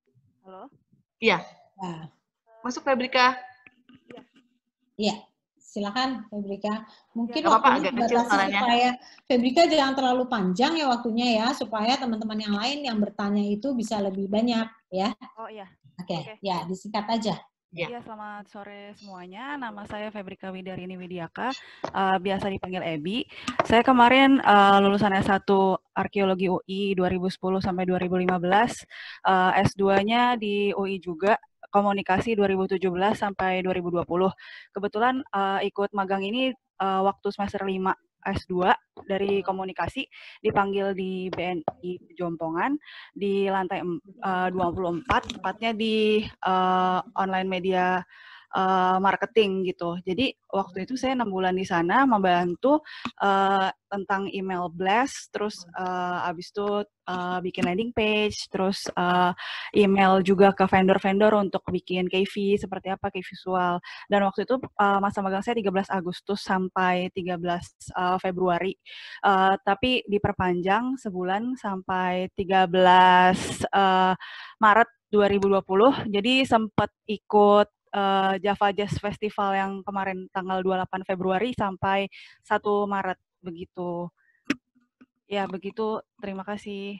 Halo? Iya. Nah. Masuk Febrika? Iya. Silakan Febrika. Mungkin Nggak apa-apa, waktunya agak kecil dibatasi suaranya. supaya Febrika jangan terlalu panjang ya waktunya ya, supaya teman-teman yang lain yang bertanya itu bisa lebih banyak ya. Oh iya. Oke, ya disingkat aja. Ya. Iya, selamat sore semuanya. Nama saya Febrika Widarini Widiaka, biasa dipanggil Ebi. Saya kemarin lulusan S1 Arkeologi UI 2010 sampai 2015, S2-nya di UI juga, Komunikasi 2017 sampai 2020. Kebetulan ikut magang ini waktu semester 5 S2 dari komunikasi, dipanggil di BNI Jompongan di lantai 24, tepatnya di online media marketing gitu. Jadi waktu itu saya 6 bulan di sana membantu tentang email blast, terus abis itu bikin landing page, terus email juga ke vendor-vendor untuk bikin KV seperti apa, KV visual. Dan waktu itu masa magang saya 13 Agustus sampai 13 Februari. Tapi diperpanjang sebulan sampai 13 Maret 2020. Jadi sempat ikut Java Jazz Festival yang kemarin tanggal 28 Februari sampai 1 Maret begitu. Ya, begitu. Terima kasih.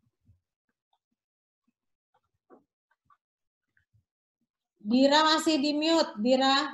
Dira masih di mute, Dira.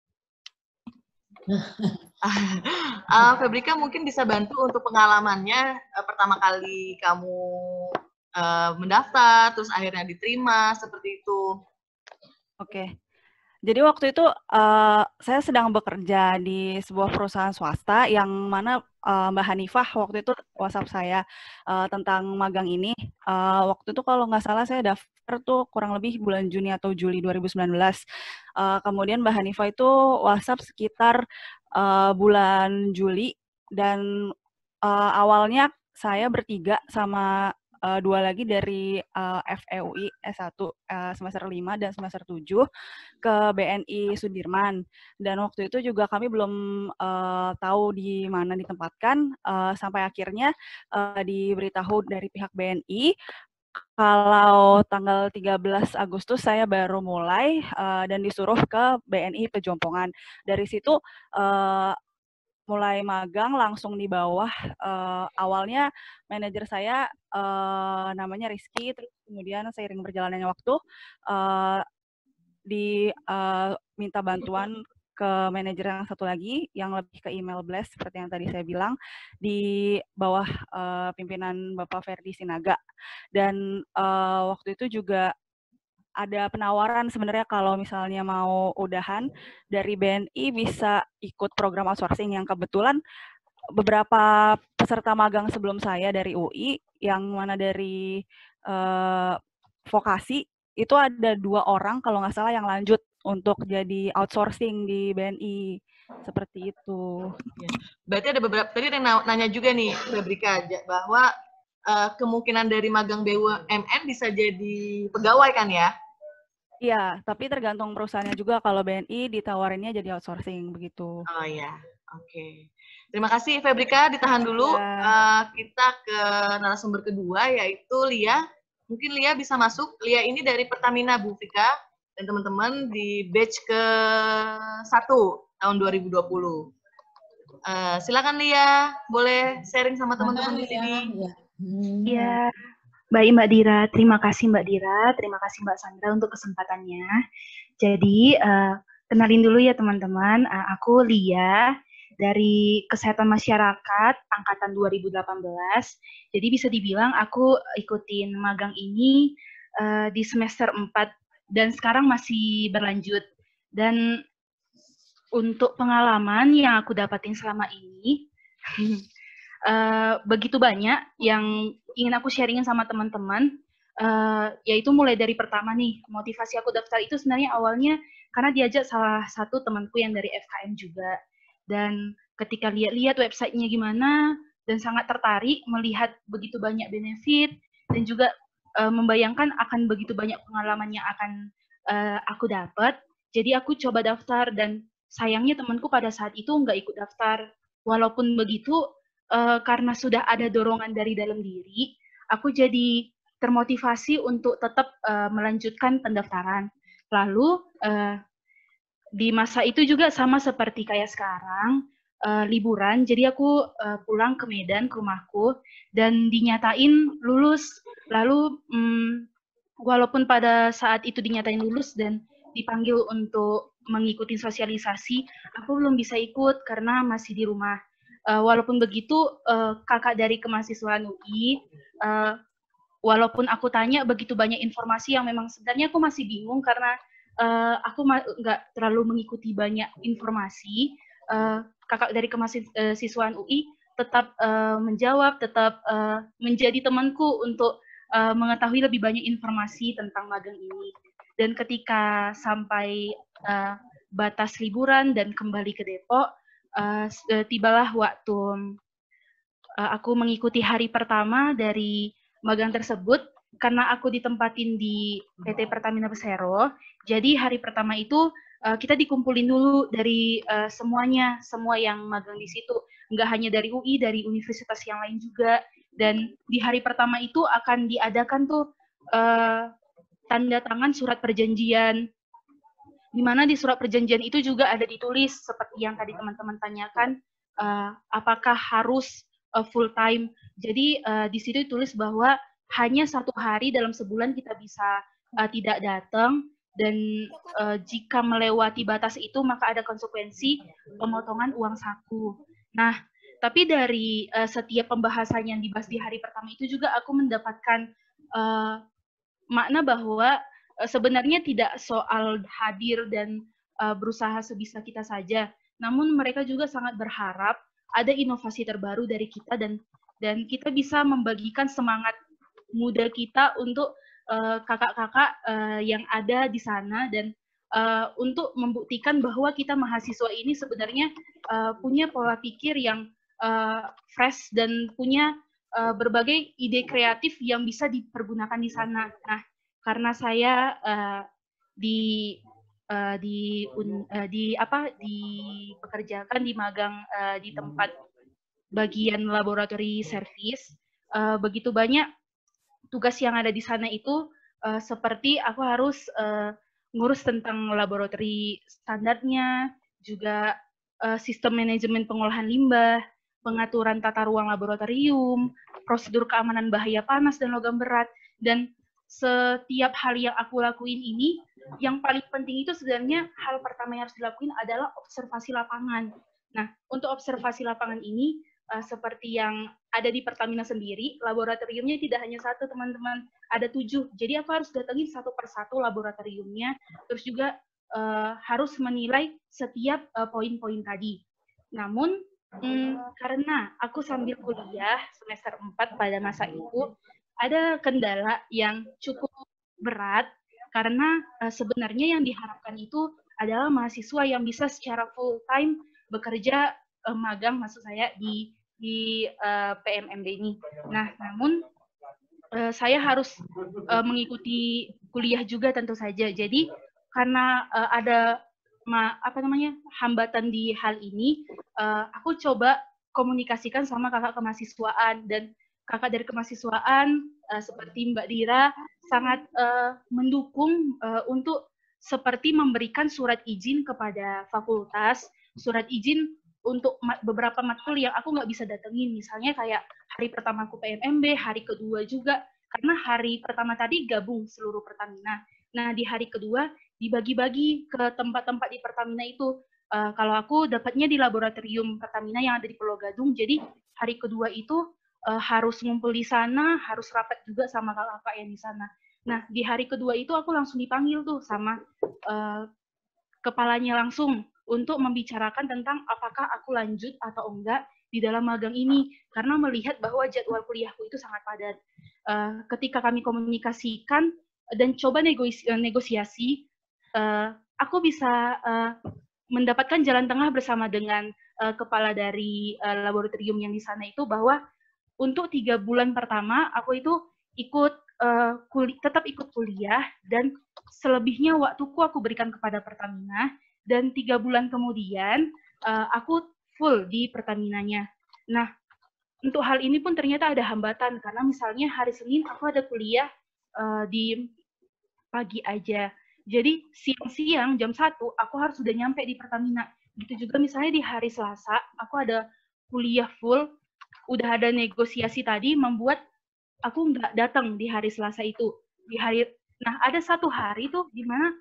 Febrika mungkin bisa bantu untuk pengalamannya pertama kali kamu mendaftar, terus akhirnya diterima, seperti itu. Oke. Jadi waktu itu saya sedang bekerja di sebuah perusahaan swasta yang mana Mbak Hanifah waktu itu WhatsApp saya tentang magang ini. Waktu itu kalau nggak salah saya daftar tuh kurang lebih bulan Juni atau Juli 2019. Kemudian Mbak Hanifah itu WhatsApp sekitar bulan Juli, dan awalnya saya bertiga sama 2 lagi dari FEUI S1 semester 5 dan semester 7 ke BNI Sudirman. Dan waktu itu juga kami belum tahu di mana ditempatkan, sampai akhirnya diberitahu dari pihak BNI kalau tanggal 13 Agustus saya baru mulai dan disuruh ke BNI Pejompongan. Dari situ mulai magang langsung di bawah, awalnya manajer saya namanya Rizky, terus kemudian seiring berjalannya waktu minta bantuan ke manajer yang satu lagi yang lebih ke email blast seperti yang tadi saya bilang, di bawah pimpinan Bapak Ferdi Sinaga. Dan waktu itu juga ada penawaran sebenarnya kalau misalnya mau udahan dari BNI bisa ikut program outsourcing, yang kebetulan beberapa peserta magang sebelum saya dari UI yang mana dari vokasi itu ada 2 orang kalau nggak salah yang lanjut untuk jadi outsourcing di BNI seperti itu. Berarti ada beberapa, tadi yang nanya juga nih Febrika bahwa kemungkinan dari magang BUMN bisa jadi pegawai kan ya? Iya, tapi tergantung perusahaannya juga. Kalau BNI ditawarinnya jadi outsourcing begitu. Oh ya, oke. Terima kasih Febrika, ditahan dulu. Ya. Kita ke narasumber kedua yaitu Lia. Mungkin Lia bisa masuk. Lia ini dari Pertamina Bu Fika dan teman-teman di batch ke-1 tahun 2020. Silakan Lia, boleh sharing sama teman-teman di sini. Iya, baik Mbak Dira. Terima kasih Mbak Dira, terima kasih Mbak Sandra untuk kesempatannya. Jadi, kenalin dulu ya teman-teman, aku Lia dari Kesehatan Masyarakat Angkatan 2018. Jadi bisa dibilang aku ikutin magang ini di semester 4 dan sekarang masih berlanjut. Dan untuk pengalaman yang aku dapatin selama ini, begitu banyak yang ingin aku sharingin sama teman-teman, yaitu mulai dari pertama nih, motivasi aku daftar itu sebenarnya awalnya karena diajak salah satu temanku yang dari FKM juga. Dan ketika lihat-lihat websitenya gimana, dan sangat tertarik melihat begitu banyak benefit, dan juga membayangkan akan begitu banyak pengalaman yang akan aku dapat, jadi aku coba daftar, dan sayangnya temanku pada saat itu nggak ikut daftar. Walaupun begitu, karena sudah ada dorongan dari dalam diri, aku jadi termotivasi untuk tetap melanjutkan pendaftaran. Lalu di masa itu juga sama seperti kayak sekarang, liburan, jadi aku pulang ke Medan, ke rumahku, dan dinyatain lulus. Lalu walaupun pada saat itu dinyatain lulus dan dipanggil untuk mengikuti sosialisasi, aku belum bisa ikut karena masih di rumah. Walaupun begitu, kakak dari kemahasiswaan UI, walaupun aku tanya begitu banyak informasi yang memang sebenarnya aku masih bingung karena aku nggak terlalu mengikuti banyak informasi, kakak dari kemahasiswaan UI tetap menjawab, tetap menjadi temanku untuk mengetahui lebih banyak informasi tentang magang ini. Dan ketika sampai batas liburan dan kembali ke Depok, tibalah waktu aku mengikuti hari pertama dari magang tersebut. Karena aku ditempatin di PT Pertamina Persero, jadi hari pertama itu kita dikumpulin dulu dari semuanya, semua yang magang di situ. Nggak hanya dari UI, dari universitas yang lain juga. Dan di hari pertama itu akan diadakan tuh tanda tangan surat perjanjian, di mana di surat perjanjian itu juga ada ditulis seperti yang tadi teman-teman tanyakan, apakah harus full time. Jadi di situ ditulis bahwa hanya 1 hari dalam sebulan kita bisa tidak datang, dan jika melewati batas itu maka ada konsekuensi pemotongan uang saku. Nah, tapi dari setiap pembahasan yang dibahas di hari pertama itu juga aku mendapatkan makna bahwa sebenarnya tidak soal hadir dan berusaha sebisa kita saja, namun mereka juga sangat berharap ada inovasi terbaru dari kita dan kita bisa membagikan semangat muda kita untuk kakak-kakak yang ada di sana, dan untuk membuktikan bahwa kita mahasiswa ini sebenarnya punya pola pikir yang fresh dan punya berbagai ide kreatif yang bisa dipergunakan di sana. Nah, karena saya dipekerjakan di magang di tempat bagian laboratori service, begitu banyak tugas yang ada di sana itu, seperti aku harus ngurus tentang laboratori standarnya, juga sistem manajemen pengolahan limbah, pengaturan tata ruang laboratorium, prosedur keamanan bahaya panas dan logam berat. Dan setiap hal yang aku lakuin ini, yang paling penting itu sebenarnya hal pertama yang harus dilakuin adalah observasi lapangan. Nah, untuk observasi lapangan ini, seperti yang ada di Pertamina sendiri, laboratoriumnya tidak hanya 1, teman-teman, ada 7. Jadi aku harus datangin 1 persatu laboratoriumnya, terus juga harus menilai setiap poin-poin tadi. Namun, karena aku sambil kuliah semester 4 pada masa itu, ada kendala yang cukup berat, karena sebenarnya yang diharapkan itu adalah mahasiswa yang bisa secara full time bekerja magang, maksud saya, di PMMB ini. Nah, namun saya harus mengikuti kuliah juga tentu saja. Jadi karena ada hambatan di hal ini, aku coba komunikasikan sama kakak kemahasiswaan, dan kakak dari kemahasiswaan seperti Mbak Dira sangat mendukung untuk seperti memberikan surat izin kepada fakultas, surat izin untuk beberapa matkul yang aku nggak bisa datengin, misalnya kayak hari pertama aku PMMB, hari kedua juga, karena hari pertama tadi gabung seluruh Pertamina. Nah, di hari kedua dibagi-bagi ke tempat-tempat di Pertamina itu. Kalau aku dapatnya di laboratorium Pertamina yang ada di Pulau Gadung, jadi hari kedua itu harus ngumpul di sana, harus rapat juga sama kakak-kakak yang di sana. Nah, di hari kedua itu aku langsung dipanggil tuh sama kepalanya langsung untuk membicarakan tentang apakah aku lanjut atau enggak di dalam magang ini, karena melihat bahwa jadwal kuliahku itu sangat padat. Ketika kami komunikasikan dan coba negosiasi, aku bisa mendapatkan jalan tengah bersama dengan kepala dari laboratorium yang di sana itu, bahwa untuk 3 bulan pertama aku itu tetap ikut kuliah, dan selebihnya waktuku aku berikan kepada Pertamina, dan 3 bulan kemudian aku full di Pertaminanya. Nah, untuk hal ini pun ternyata ada hambatan, karena misalnya hari Senin aku ada kuliah di pagi aja, Jadi siang-siang jam 1 aku harus sudah nyampe di Pertamina. Gitu juga misalnya di hari Selasa, aku ada kuliah full, udah ada negosiasi tadi, membuat aku nggak datang di hari Selasa itu. Nah, ada satu hari tuh di mana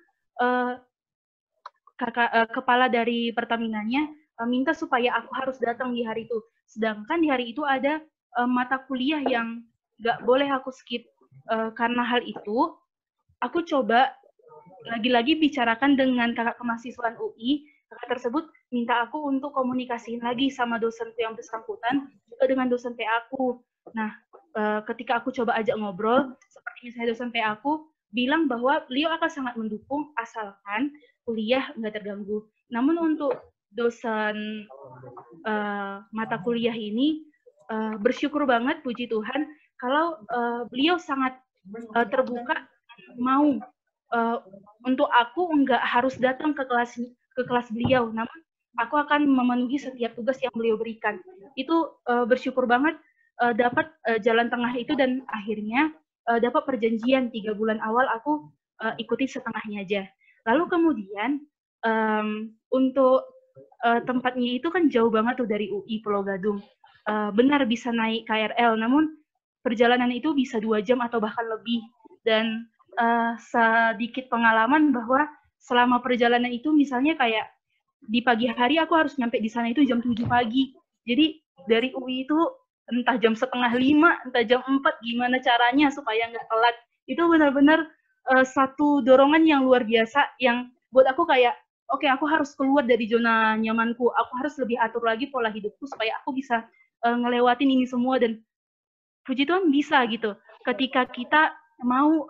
kepala dari Pertaminanya minta supaya aku harus datang di hari itu. Sedangkan di hari itu ada mata kuliah yang nggak boleh aku skip. Karena hal itu, aku coba lagi-lagi bicarakan dengan kakak kemahasiswaan UI. Kakak tersebut minta aku untuk komunikasiin lagi sama dosen yang bersangkutan, juga dengan dosen PA aku. Nah, ketika aku coba ajak ngobrol, seperti misalnya dosen PA aku bilang bahwa beliau akan sangat mendukung asalkan kuliah nggak terganggu. Namun untuk dosen mata kuliah ini bersyukur banget, puji Tuhan, kalau beliau sangat terbuka mau untuk aku nggak harus datang ke kelas beliau, namun aku akan memenuhi setiap tugas yang beliau berikan. Itu bersyukur banget dapat jalan tengah itu, dan akhirnya dapat perjanjian 3 bulan awal aku ikuti setengahnya aja. Lalu kemudian untuk tempatnya itu kan jauh banget tuh dari UI Pulau Gadung. Benar bisa naik KRL, namun perjalanan itu bisa 2 jam atau bahkan lebih. Dan sedikit pengalaman bahwa selama perjalanan itu misalnya kayak di pagi hari aku harus nyampe di sana itu jam 7 pagi. Jadi dari UI itu entah jam 4:30, entah jam 4, gimana caranya supaya nggak telat. Itu benar-benar satu dorongan yang luar biasa yang buat aku kayak, oke, aku harus keluar dari zona nyamanku. Aku harus lebih atur lagi pola hidupku supaya aku bisa ngelewatin ini semua, dan puji Tuhan bisa gitu. Ketika kita mau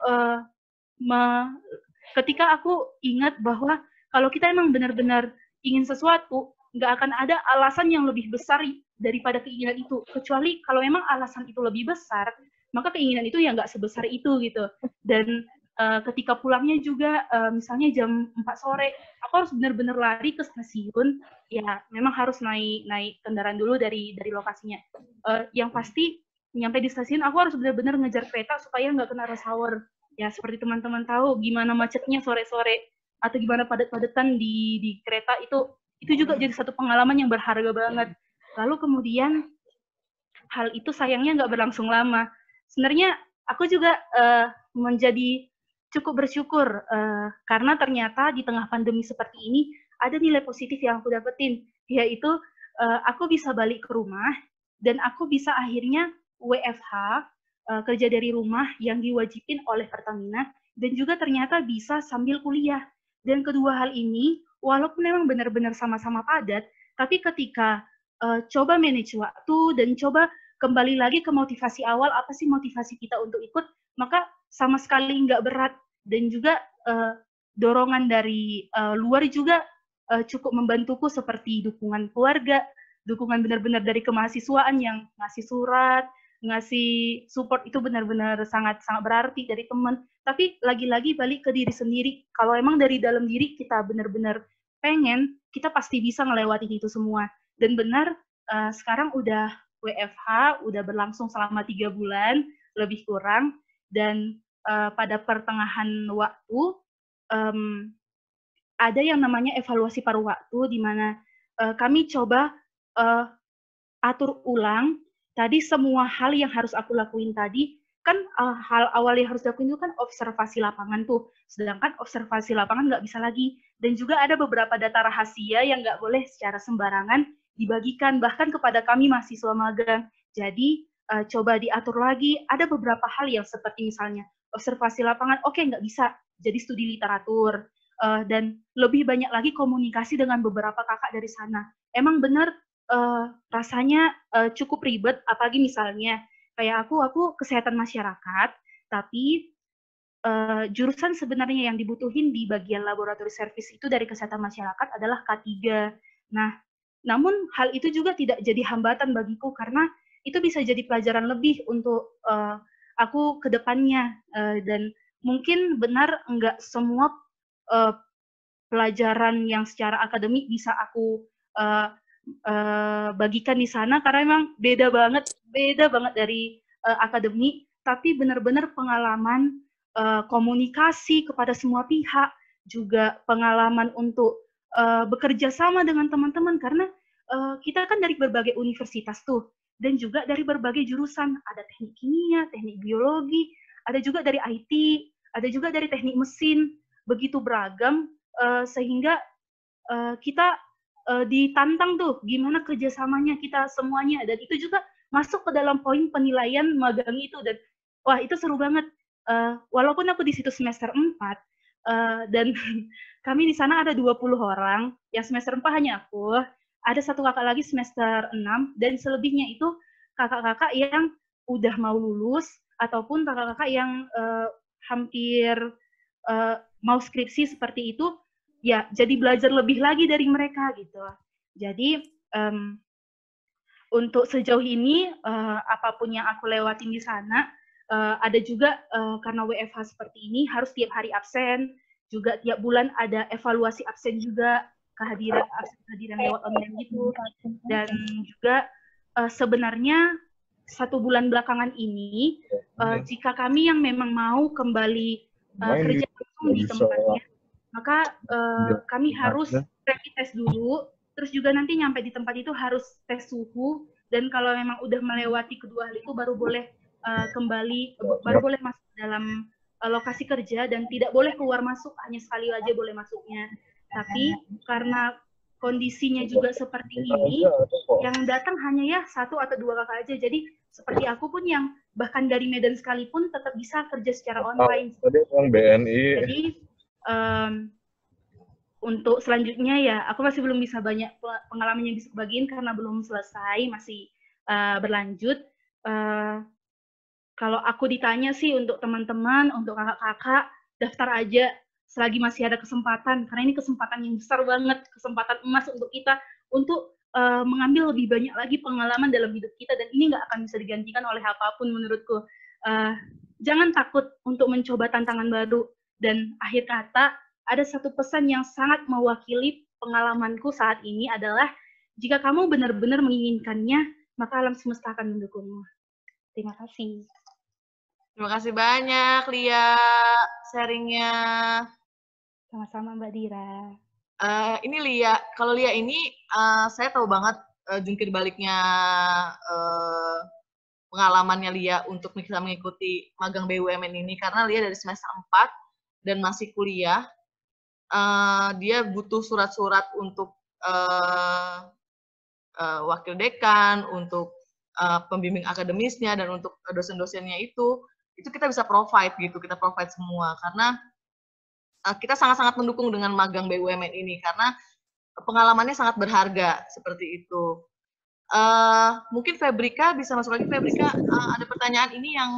ketika aku ingat bahwa kalau kita emang benar-benar ingin sesuatu, nggak akan ada alasan yang lebih besar daripada keinginan itu. Kecuali kalau emang alasan itu lebih besar, maka keinginan itu ya nggak sebesar itu gitu. Dan ketika pulangnya juga, misalnya jam 4 sore, aku harus benar-benar lari ke stasiun. Ya, memang harus naik kendaraan dulu dari lokasinya. Yang pasti nyampe di stasiun, aku harus benar-benar ngejar kereta supaya nggak kena rush hour. Ya, seperti teman-teman tahu gimana macetnya sore-sore atau gimana padat-padatan di kereta itu juga jadi satu pengalaman yang berharga banget. Lalu kemudian hal itu sayangnya nggak berlangsung lama. Sebenarnya aku juga menjadi cukup bersyukur karena ternyata di tengah pandemi seperti ini ada nilai positif yang aku dapetin, yaitu aku bisa balik ke rumah dan aku bisa akhirnya WFH, kerja dari rumah yang diwajibin oleh Pertamina, dan juga ternyata bisa sambil kuliah. Dan kedua hal ini, walaupun memang benar-benar sama-sama padat, tapi ketika coba manage waktu dan coba kembali lagi ke motivasi awal, apa sih motivasi kita untuk ikut, maka sama sekali nggak berat. Dan juga dorongan dari luar juga cukup membantuku, seperti dukungan keluarga, dukungan benar-benar dari kemahasiswaan yang ngasih surat, ngasih support, itu benar-benar sangat berarti dari teman. Tapi lagi-lagi balik ke diri sendiri. Kalau emang dari dalam diri kita benar-benar pengen, kita pasti bisa ngelewatin itu semua. Dan benar, sekarang udah WFH, udah berlangsung selama 3 bulan, lebih kurang. Dan pada pertengahan waktu, ada yang namanya evaluasi paruh waktu, di mana kami coba atur ulang. Tadi semua hal yang harus aku lakuin tadi, kan hal awal yang harus dilakuin itu kan observasi lapangan tuh. Sedangkan observasi lapangan nggak bisa lagi. Dan juga ada beberapa data rahasia yang nggak boleh secara sembarangan dibagikan, bahkan kepada kami mahasiswa magang. Jadi coba diatur lagi. Ada beberapa hal yang seperti misalnya observasi lapangan, oke, nggak bisa jadi studi literatur. Dan lebih banyak lagi komunikasi dengan beberapa kakak dari sana. Emang benar, rasanya cukup ribet, apalagi misalnya kayak aku kesehatan masyarakat, tapi jurusan sebenarnya yang dibutuhin di bagian laboratory service itu dari kesehatan masyarakat adalah K3. Nah, namun hal itu juga tidak jadi hambatan bagiku, karena itu bisa jadi pelajaran lebih untuk aku ke depannya. Dan mungkin benar nggak semua pelajaran yang secara akademik bisa aku bagikan di sana, karena memang beda banget dari akademik, tapi benar-benar pengalaman komunikasi kepada semua pihak, juga pengalaman untuk bekerja sama dengan teman-teman, karena kita kan dari berbagai universitas tuh, dan juga dari berbagai jurusan, ada teknik kimia, teknik biologi, ada juga dari IT, ada juga dari teknik mesin, begitu beragam, sehingga kita ditantang tuh gimana kerjasamanya kita semuanya, dan itu juga masuk ke dalam poin penilaian magang itu, dan wah itu seru banget. Walaupun aku di situ semester 4 dan kami di sana ada 20 orang, yang semester 4 hanya aku, ada satu kakak lagi semester 6, dan selebihnya itu kakak-kakak yang udah mau lulus ataupun kakak-kakak yang hampir mau skripsi seperti itu, ya jadi belajar lebih lagi dari mereka gitu. Jadi untuk sejauh ini apapun yang aku lewatin di sana, ada juga karena WFH seperti ini harus tiap hari absen, juga tiap bulan ada evaluasi absen juga, kehadiran lewat online gitu. Dan juga sebenarnya 1 bulan belakangan ini jika kami yang memang mau kembali kerja langsung di tempatnya, maka kami harus rapid test dulu, terus juga nanti nyampe di tempat itu harus tes suhu, dan kalau memang udah melewati kedua hal itu baru boleh kembali, baru boleh masuk dalam lokasi kerja, dan tidak boleh keluar masuk, hanya sekali aja boleh masuknya. Tapi karena kondisinya juga seperti ini, yang datang hanya ya 1 atau 2 kakak aja, jadi seperti aku pun yang bahkan dari Medan sekalipun tetap bisa kerja secara online. Jadi untuk selanjutnya ya aku masih belum bisa banyak pengalaman yang bisa bagiin karena belum selesai, masih berlanjut. Kalau aku ditanya sih untuk teman-teman, untuk kakak-kakak, daftar aja selagi masih ada kesempatan, karena ini kesempatan yang besar banget, kesempatan emas untuk kita untuk mengambil lebih banyak lagi pengalaman dalam hidup kita, dan ini nggak akan bisa digantikan oleh apapun menurutku. Jangan takut untuk mencoba tantangan baru. Dan akhir kata, ada satu pesan yang sangat mewakili pengalamanku saat ini adalah, jika kamu benar-benar menginginkannya, maka alam semesta akan mendukungmu. Terima kasih. Terima kasih banyak, Lia, sharingnya. Sama-sama, Mbak Dira. Ini Lia, kalau Lia ini saya tahu banget jungkir baliknya pengalamannya Lia untuk bisa mengikuti magang BUMN ini, karena Lia dari semester 4 dan masih kuliah, dia butuh surat-surat untuk wakil dekan, untuk pembimbing akademisnya, dan untuk dosen-dosennya itu kita bisa provide gitu, kita provide semua, karena kita sangat-sangat mendukung dengan magang BUMN ini, karena pengalamannya sangat berharga, seperti itu. Mungkin Febrika bisa masuk lagi. Febrika, ada pertanyaan ini yang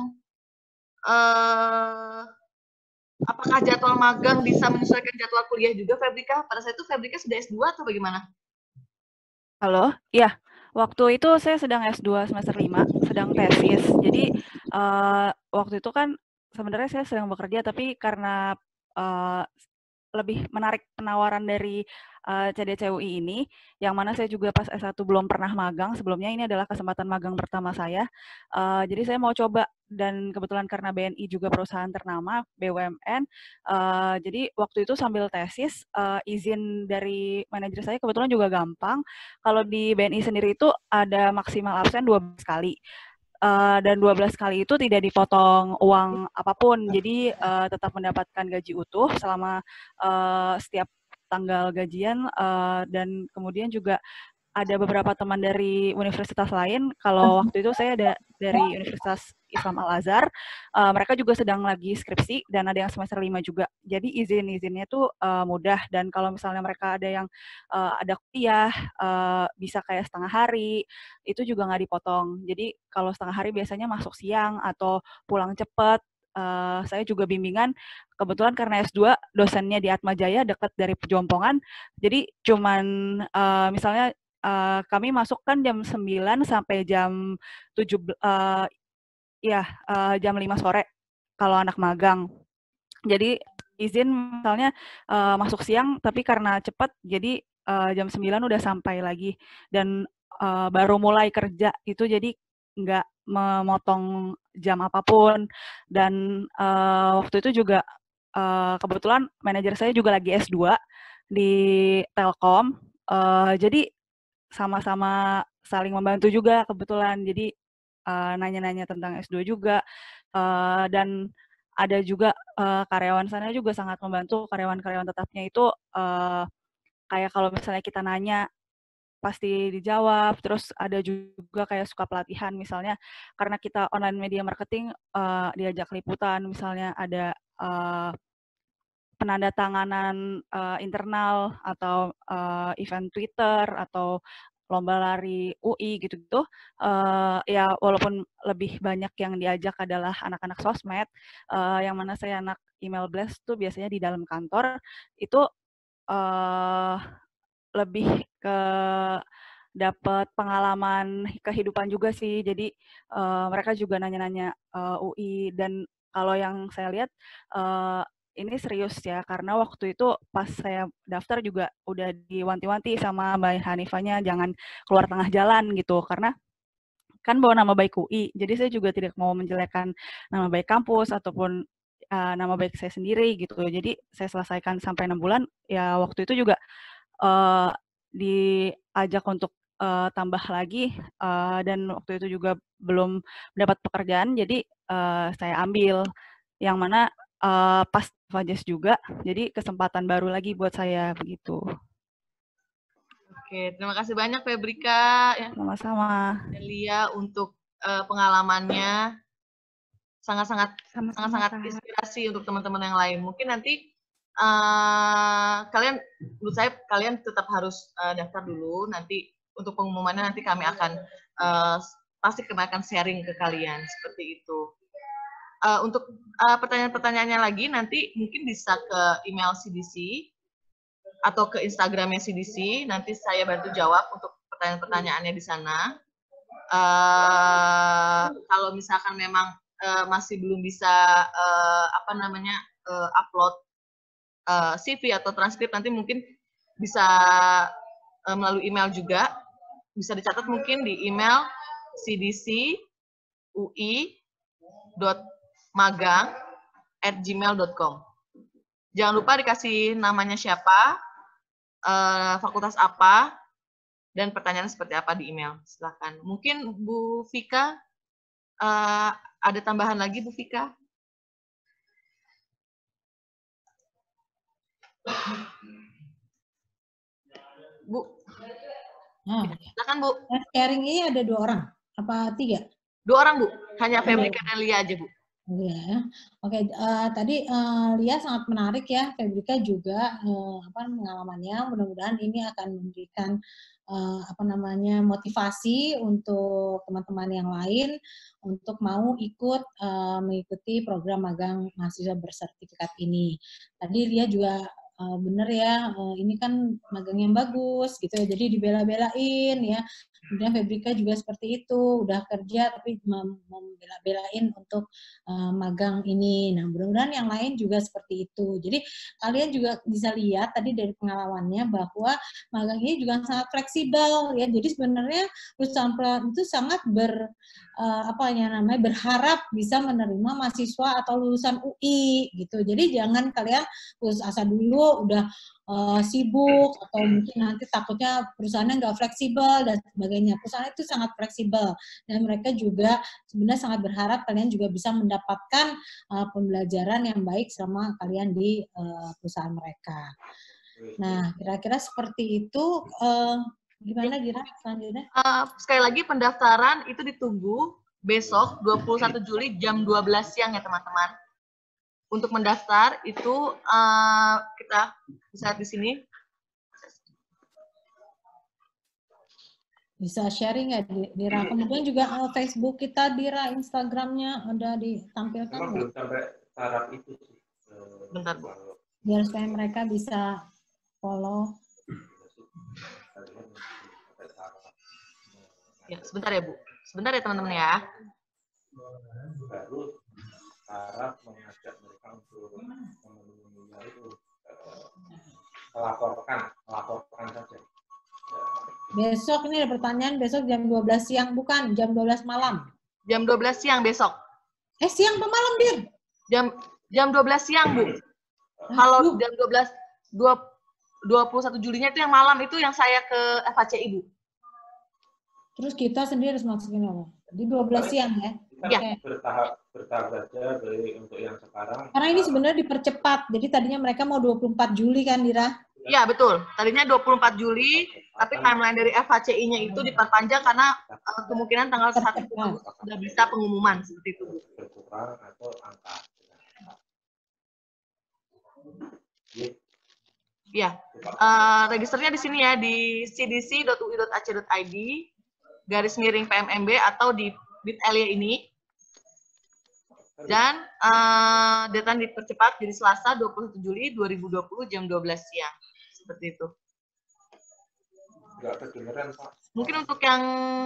apakah jadwal magang bisa menyesuaikan jadwal kuliah juga, Febrika? Pada saat itu Febrika sudah S2 atau bagaimana? Halo, iya. Waktu itu saya sedang S2 semester 5, sedang tesis. Jadi waktu itu kan sebenarnya saya sedang bekerja, tapi karena lebih menarik penawaran dari CDCUI ini, yang mana saya juga pas S1 belum pernah magang. Sebelumnya ini adalah kesempatan magang pertama saya. Jadi saya mau coba, dan kebetulan karena BNI juga perusahaan ternama, BUMN, jadi waktu itu sambil tesis, izin dari manajer saya kebetulan juga gampang. Kalau di BNI sendiri itu ada maksimal absen 12 kali. Dan 12 kali itu tidak dipotong uang apapun, jadi tetap mendapatkan gaji utuh selama setiap tanggal gajian, dan kemudian juga ada beberapa teman dari universitas lain. Kalau waktu itu saya ada dari Universitas Islam Al-Azhar, mereka juga sedang lagi skripsi, dan ada yang semester 5 juga. Jadi izin-izinnya tuh mudah, dan kalau misalnya mereka ada yang ada kuliah, bisa kayak setengah hari, itu juga nggak dipotong. Jadi kalau setengah hari biasanya masuk siang atau pulang cepat. Saya juga bimbingan, kebetulan karena S2 dosennya di Atmajaya, dekat dari Pejompongan, jadi cuman misalnya kami masuk kan jam 9 sampai jam 7, jam 5 sore kalau anak magang. Jadi izin misalnya masuk siang, tapi karena cepat, jadi jam 9 udah sampai lagi. Dan baru mulai kerja itu, jadi nggak memotong jam apapun. Dan waktu itu juga kebetulan manajer saya juga lagi S2 di Telkom, jadi sama-sama saling membantu juga kebetulan. Jadi nanya-nanya tentang S2 juga, dan ada juga karyawan sana juga sangat membantu, karyawan-karyawan tetapnya itu kayak kalau misalnya kita nanya pasti dijawab. Terus ada juga kayak suka pelatihan misalnya karena kita online media marketing, diajak liputan misalnya ada penandatanganan internal atau event Twitter atau lomba lari UI gitu-gitu, ya walaupun lebih banyak yang diajak adalah anak-anak sosmed, yang mana saya anak email blast tuh biasanya di dalam kantor, itu lebih ke dapat pengalaman kehidupan juga sih. Jadi mereka juga nanya-nanya UI, dan kalau yang saya lihat ini serius ya, karena waktu itu pas saya daftar juga udah diwanti-wanti sama Mbak Hanifahnya jangan keluar tengah jalan gitu, karena kan bawa nama baik UI, jadi saya juga tidak mau menjelekkan nama baik kampus ataupun nama baik saya sendiri gitu. Jadi saya selesaikan sampai 6 bulan, ya waktu itu juga diajak untuk tambah lagi, dan waktu itu juga belum mendapat pekerjaan, jadi saya ambil yang mana pas Fajes juga, jadi kesempatan baru lagi buat saya begitu. Oke, terima kasih banyak Febrika ya, Sama-sama. dan Lia untuk pengalamannya, sangat-sangat inspirasi untuk teman-teman yang lain. Mungkin nanti kalian, menurut saya kalian tetap harus daftar dulu. Nanti untuk pengumumannya nanti kami akan pasti kami akan sharing ke kalian seperti itu. Untuk pertanyaan-pertanyaannya lagi nanti mungkin bisa ke email CDC atau ke Instagramnya CDC. Nanti saya bantu jawab untuk pertanyaan-pertanyaannya di sana. Kalau misalkan memang masih belum bisa upload CV atau transkrip, nanti mungkin bisa melalui email juga, bisa dicatat mungkin di email cdcui.magang@gmail.com. Jangan lupa dikasih namanya siapa, fakultas apa, dan pertanyaan seperti apa di email. Silakan. Mungkin Bu Vika ada tambahan lagi, Bu Vika? Bu, silakan Bu. Sharing ini ada 2 orang, apa 3? 2 orang Bu, hanya Febrika dan Lia aja Bu. Ya, oke. Tadi Lia sangat menarik ya, Febrika juga pengalamannya. Mudah-mudahan ini akan memberikan motivasi untuk teman-teman yang lain untuk mau ikut mengikuti program magang mahasiswa bersertifikat ini. Tadi Lia juga bener ya, ini kan magang yang bagus gitu ya, jadi dibela-belain ya. Kemudian Febrika juga seperti itu, udah kerja tapi membela-belain untuk magang ini. Nah, mudah-mudahan yang lain juga seperti itu. Jadi kalian juga bisa lihat tadi dari pengalamannya bahwa magang ini juga sangat fleksibel ya. Jadi sebenarnya perusahaan itu sangat berharap bisa menerima mahasiswa atau lulusan UI gitu. Jadi jangan kalian putus asa dulu udah sibuk atau mungkin nanti takutnya perusahaannya nggak fleksibel dan sebagainya. Perusahaan itu sangat fleksibel dan mereka juga sebenarnya sangat berharap kalian juga bisa mendapatkan pembelajaran yang baik selama kalian di perusahaan mereka. Nah, kira-kira seperti itu. Gimana Dira selanjutnya? Sekali lagi pendaftaran itu ditunggu besok 21 Juli jam 12 siang ya teman-teman. Untuk mendaftar itu kita bisa di sini. Bisa sharing ya Dira. Kemudian juga Facebook kita Dira, Instagramnya udah ditampilkan. Belum sampai taraf itu sih. Bentar. Biar supaya mereka bisa follow. Ya, sebentar ya Bu. Sebentar ya teman-teman ya. Baru taraf mengajak mereka untuk memenuhi itu melaporkan saja. Besok ini ada pertanyaan, besok jam 12 siang, bukan jam 12 malam. Jam 12 siang besok. Siang apa malam, Dir? Jam 12 siang, Bu. Kalau jam 21 Julinya itu yang malam itu yang saya ke FHC Ibu. Terus kita sendiri harus masukin apa? Di 12 siang ya? Kita Oke. bertahap saja dari untuk yang sekarang. Karena ini sebenarnya dipercepat. Jadi tadinya mereka mau 24 Juli kan, Dira? Iya, betul. Tadinya 24 Juli, tapi timeline dari FHCI-nya itu diperpanjang karena kemungkinan tanggal 1 sudah bisa pengumuman seperti itu. Berkurang atau angka. Iya. Registernya di sini ya, di cdc.ui.ac.id, /PMMB atau di bit.ly ini. Dan deadline dipercepat jadi Selasa 21 Juli 2020 jam 12 siang. Seperti itu. Enggak kedengeran, Pak. Mungkin untuk yang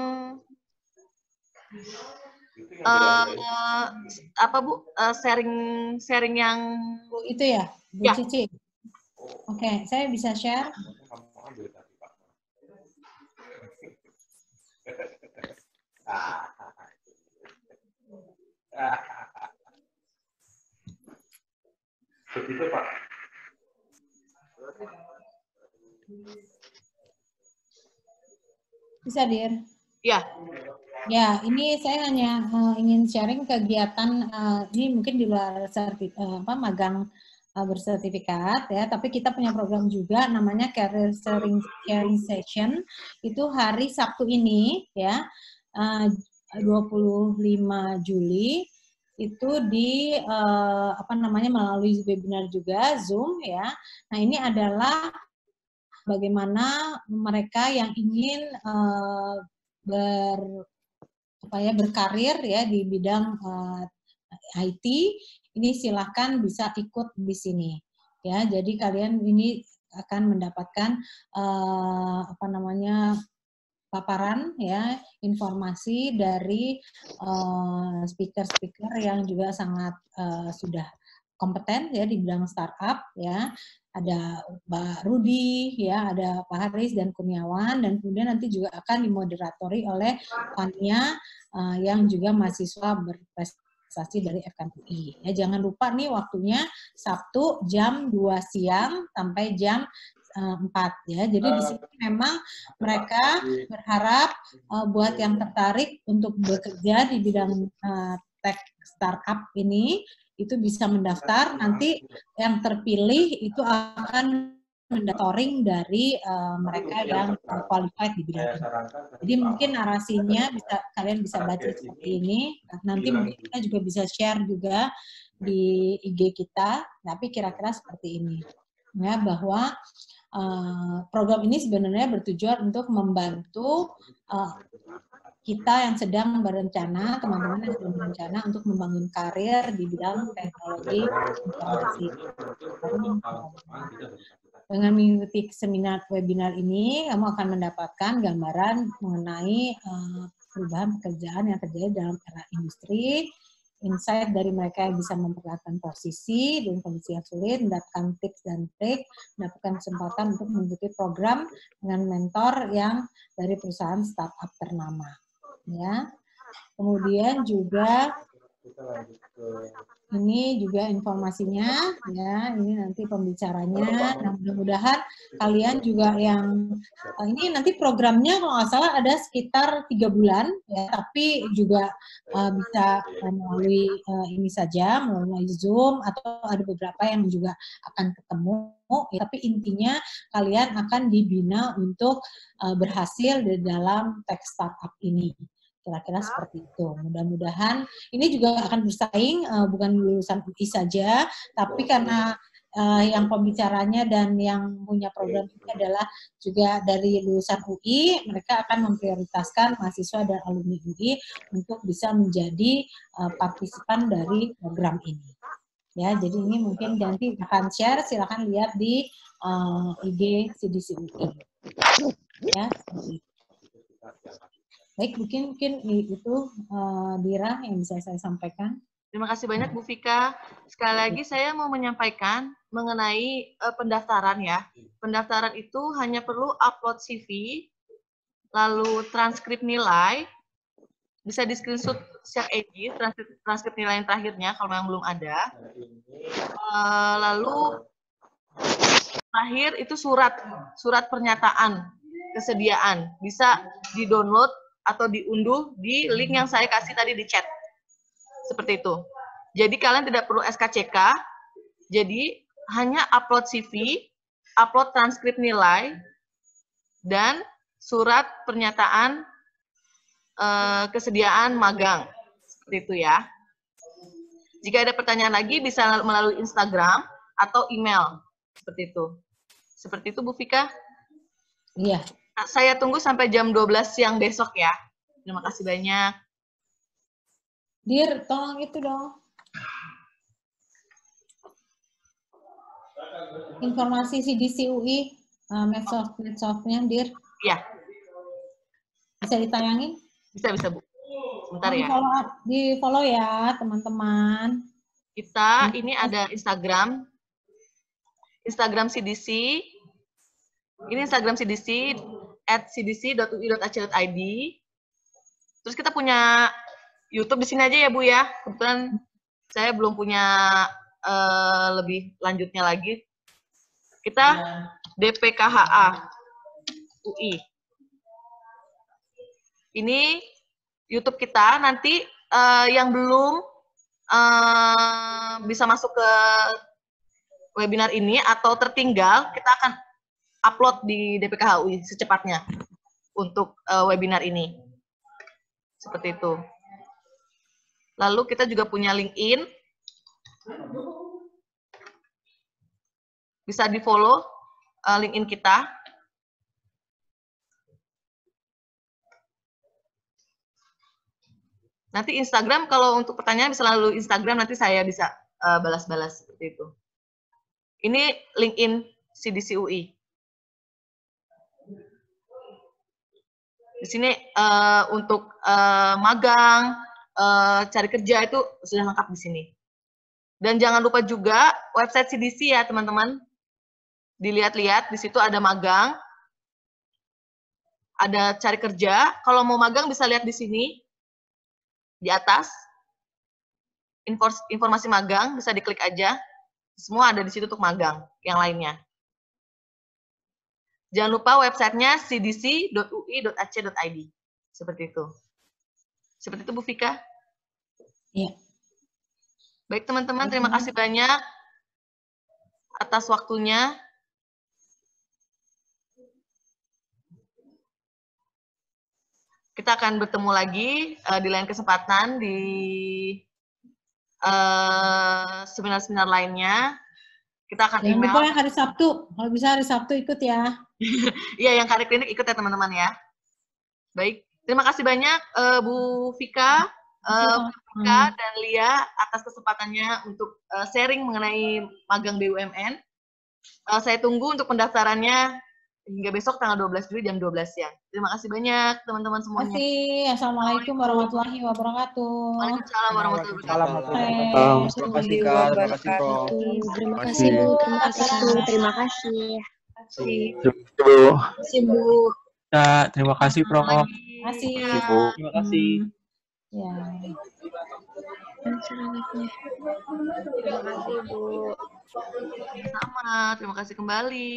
apa Bu, sharing yang itu ya, Bu ya. Cici. Oke, saya bisa share. Kamu ambil tadi, Pak. Begitu, Pak. Bisa, Dir? Ya. Ya, ini saya hanya ingin sharing kegiatan ini mungkin di luar magang bersertifikat ya, tapi kita punya program juga namanya Career Sharing Session. Itu hari Sabtu ini ya, 25 Juli itu di melalui webinar juga Zoom ya. Nah, ini adalah bagaimana mereka yang ingin berkarir ya di bidang IT, ini silahkan bisa ikut di sini ya. Jadi kalian ini akan mendapatkan paparan ya, informasi dari speaker-speaker yang juga sangat sudah kompeten ya di bidang startup ya. Ada Mbak Rudi, ya, ada Pak Haris dan Kurniawan, dan kemudian nanti juga akan dimoderatori oleh Fania yang juga mahasiswa berprestasi dari FKUI. Ya, jangan lupa nih waktunya Sabtu jam 2 siang sampai jam 4 ya. Jadi di sini memang mereka berharap buat yang tertarik untuk bekerja di bidang tech startup ini itu bisa mendaftar, nanti yang terpilih itu akan mendatoring dari mereka yang qualified di bidang ini. Jadi mungkin narasinya kalian bisa baca seperti ini. Nanti mungkin kita juga bisa share juga di IG kita, tapi kira-kira seperti ini. Ya, bahwa program ini sebenarnya bertujuan untuk membantu kita yang sedang berencana, teman-teman yang sedang berencana untuk membangun karir di bidang teknologi informasi. Dengan mengikuti seminar webinar ini, kamu akan mendapatkan gambaran mengenai perubahan pekerjaan yang terjadi dalam era industri, insight dari mereka yang bisa memperlihatkan posisi dan kondisi yang sulit, mendapatkan tips dan trik, mendapatkan kesempatan untuk mengikuti program dengan mentor yang dari perusahaan startup ternama. Ya, kemudian juga ini juga informasinya ya, ini nanti pembicaranya. Nah, mudah-mudahan kalian juga yang ini nanti programnya kalau nggak salah ada sekitar 3 bulan ya, tapi juga bisa melalui ini saja, melalui Zoom atau ada beberapa yang juga akan ketemu ya, tapi intinya kalian akan dibina untuk berhasil di dalam tech startup ini. Kira-kira seperti itu. Mudah-mudahan ini juga akan bersaing, bukan lulusan UI saja, tapi karena yang pembicaranya dan yang punya program ini adalah juga dari lulusan UI, mereka akan memprioritaskan mahasiswa dan alumni UI untuk bisa menjadi partisipan dari program ini. Ya, jadi ini mungkin nanti akan share, silakan lihat di IG CDC UI. Ya, seperti itu. Baik, mungkin itu Dira yang bisa saya sampaikan. Terima kasih banyak Bu Vika. Sekali lagi saya mau menyampaikan mengenai pendaftaran ya. Pendaftaran itu hanya perlu upload CV, lalu transkrip nilai, bisa di screenshot share EG, transkrip nilai yang terakhirnya kalau memang belum ada. Lalu terakhir itu surat pernyataan kesediaan. Bisa di-download atau diunduh di link yang saya kasih tadi di chat. Seperti itu. Jadi kalian tidak perlu SKCK, jadi hanya upload CV, upload transkrip nilai, dan surat pernyataan kesediaan magang. Seperti itu ya. Jika ada pertanyaan lagi bisa melalui Instagram atau email. Seperti itu. Seperti itu Bu Vika? Iya. Nah, saya tunggu sampai jam 12 siang besok ya. Terima kasih banyak. Dir, tolong itu dong. Informasi CDC UI, medsoftnya, Dir. Iya. Bisa ditayangin? Bisa Bu. Sebentar ya. Di follow ya, teman-teman. Kita ini ada Instagram CDC. Ini Instagram CDC @cdc.ui.ac.id. Terus kita punya YouTube di sini aja ya Bu ya. Kebetulan saya belum punya lebih lanjutnya lagi. Kita DPKHA UI. Ini YouTube kita. Nanti yang belum bisa masuk ke webinar ini atau tertinggal, kita akan upload di DPKH UI secepatnya untuk webinar ini. Seperti itu. Lalu kita juga punya LinkedIn. Bisa di-follow LinkedIn kita. Nanti Instagram, kalau untuk pertanyaan bisa lalu Instagram, nanti saya bisa balas-balas seperti itu. Ini LinkedIn CDC UI. Di sini untuk magang, cari kerja itu sudah lengkap di sini. Dan jangan lupa juga website CDC ya teman-teman. Dilihat-lihat, di situ ada magang, ada cari kerja. Kalau mau magang bisa lihat di sini. Di atas, informasi magang, bisa diklik aja. Semua ada di situ untuk magang, yang lainnya. Jangan lupa websitenya cdc.ui.ac.id. Seperti itu. Seperti itu Bu Vika? Iya. Baik teman-teman, terima kasih banyak atas waktunya. Kita akan bertemu lagi di lain kesempatan di seminar-seminar lainnya. Kita akan Jangan email. lupa yang hari Sabtu. Kalau bisa hari Sabtu ikut ya. Iya, yang Karir Klinik ikut ya teman-teman ya. Baik, terima kasih banyak Bu Vika, dan Lia atas kesempatannya untuk sharing mengenai magang BUMN. Saya tunggu untuk pendaftarannya hingga besok tanggal 12 Juli jam 12 siang. Terima kasih banyak teman-teman semuanya. Terima kasih. Assalamualaikum warahmatullahi wabarakatuh. Waalaikumsalam warahmatullahi wabarakatuh. Terima kasih Kak, terima kasih Prof. Terima kasih Bu, terima kasih Bu, terima kasih. Terima kasih Bu. Kak, terima kasih Prof. Terima kasih. Terima kasih. Ya. Terima kasih Bu. Sama, terima kasih kembali.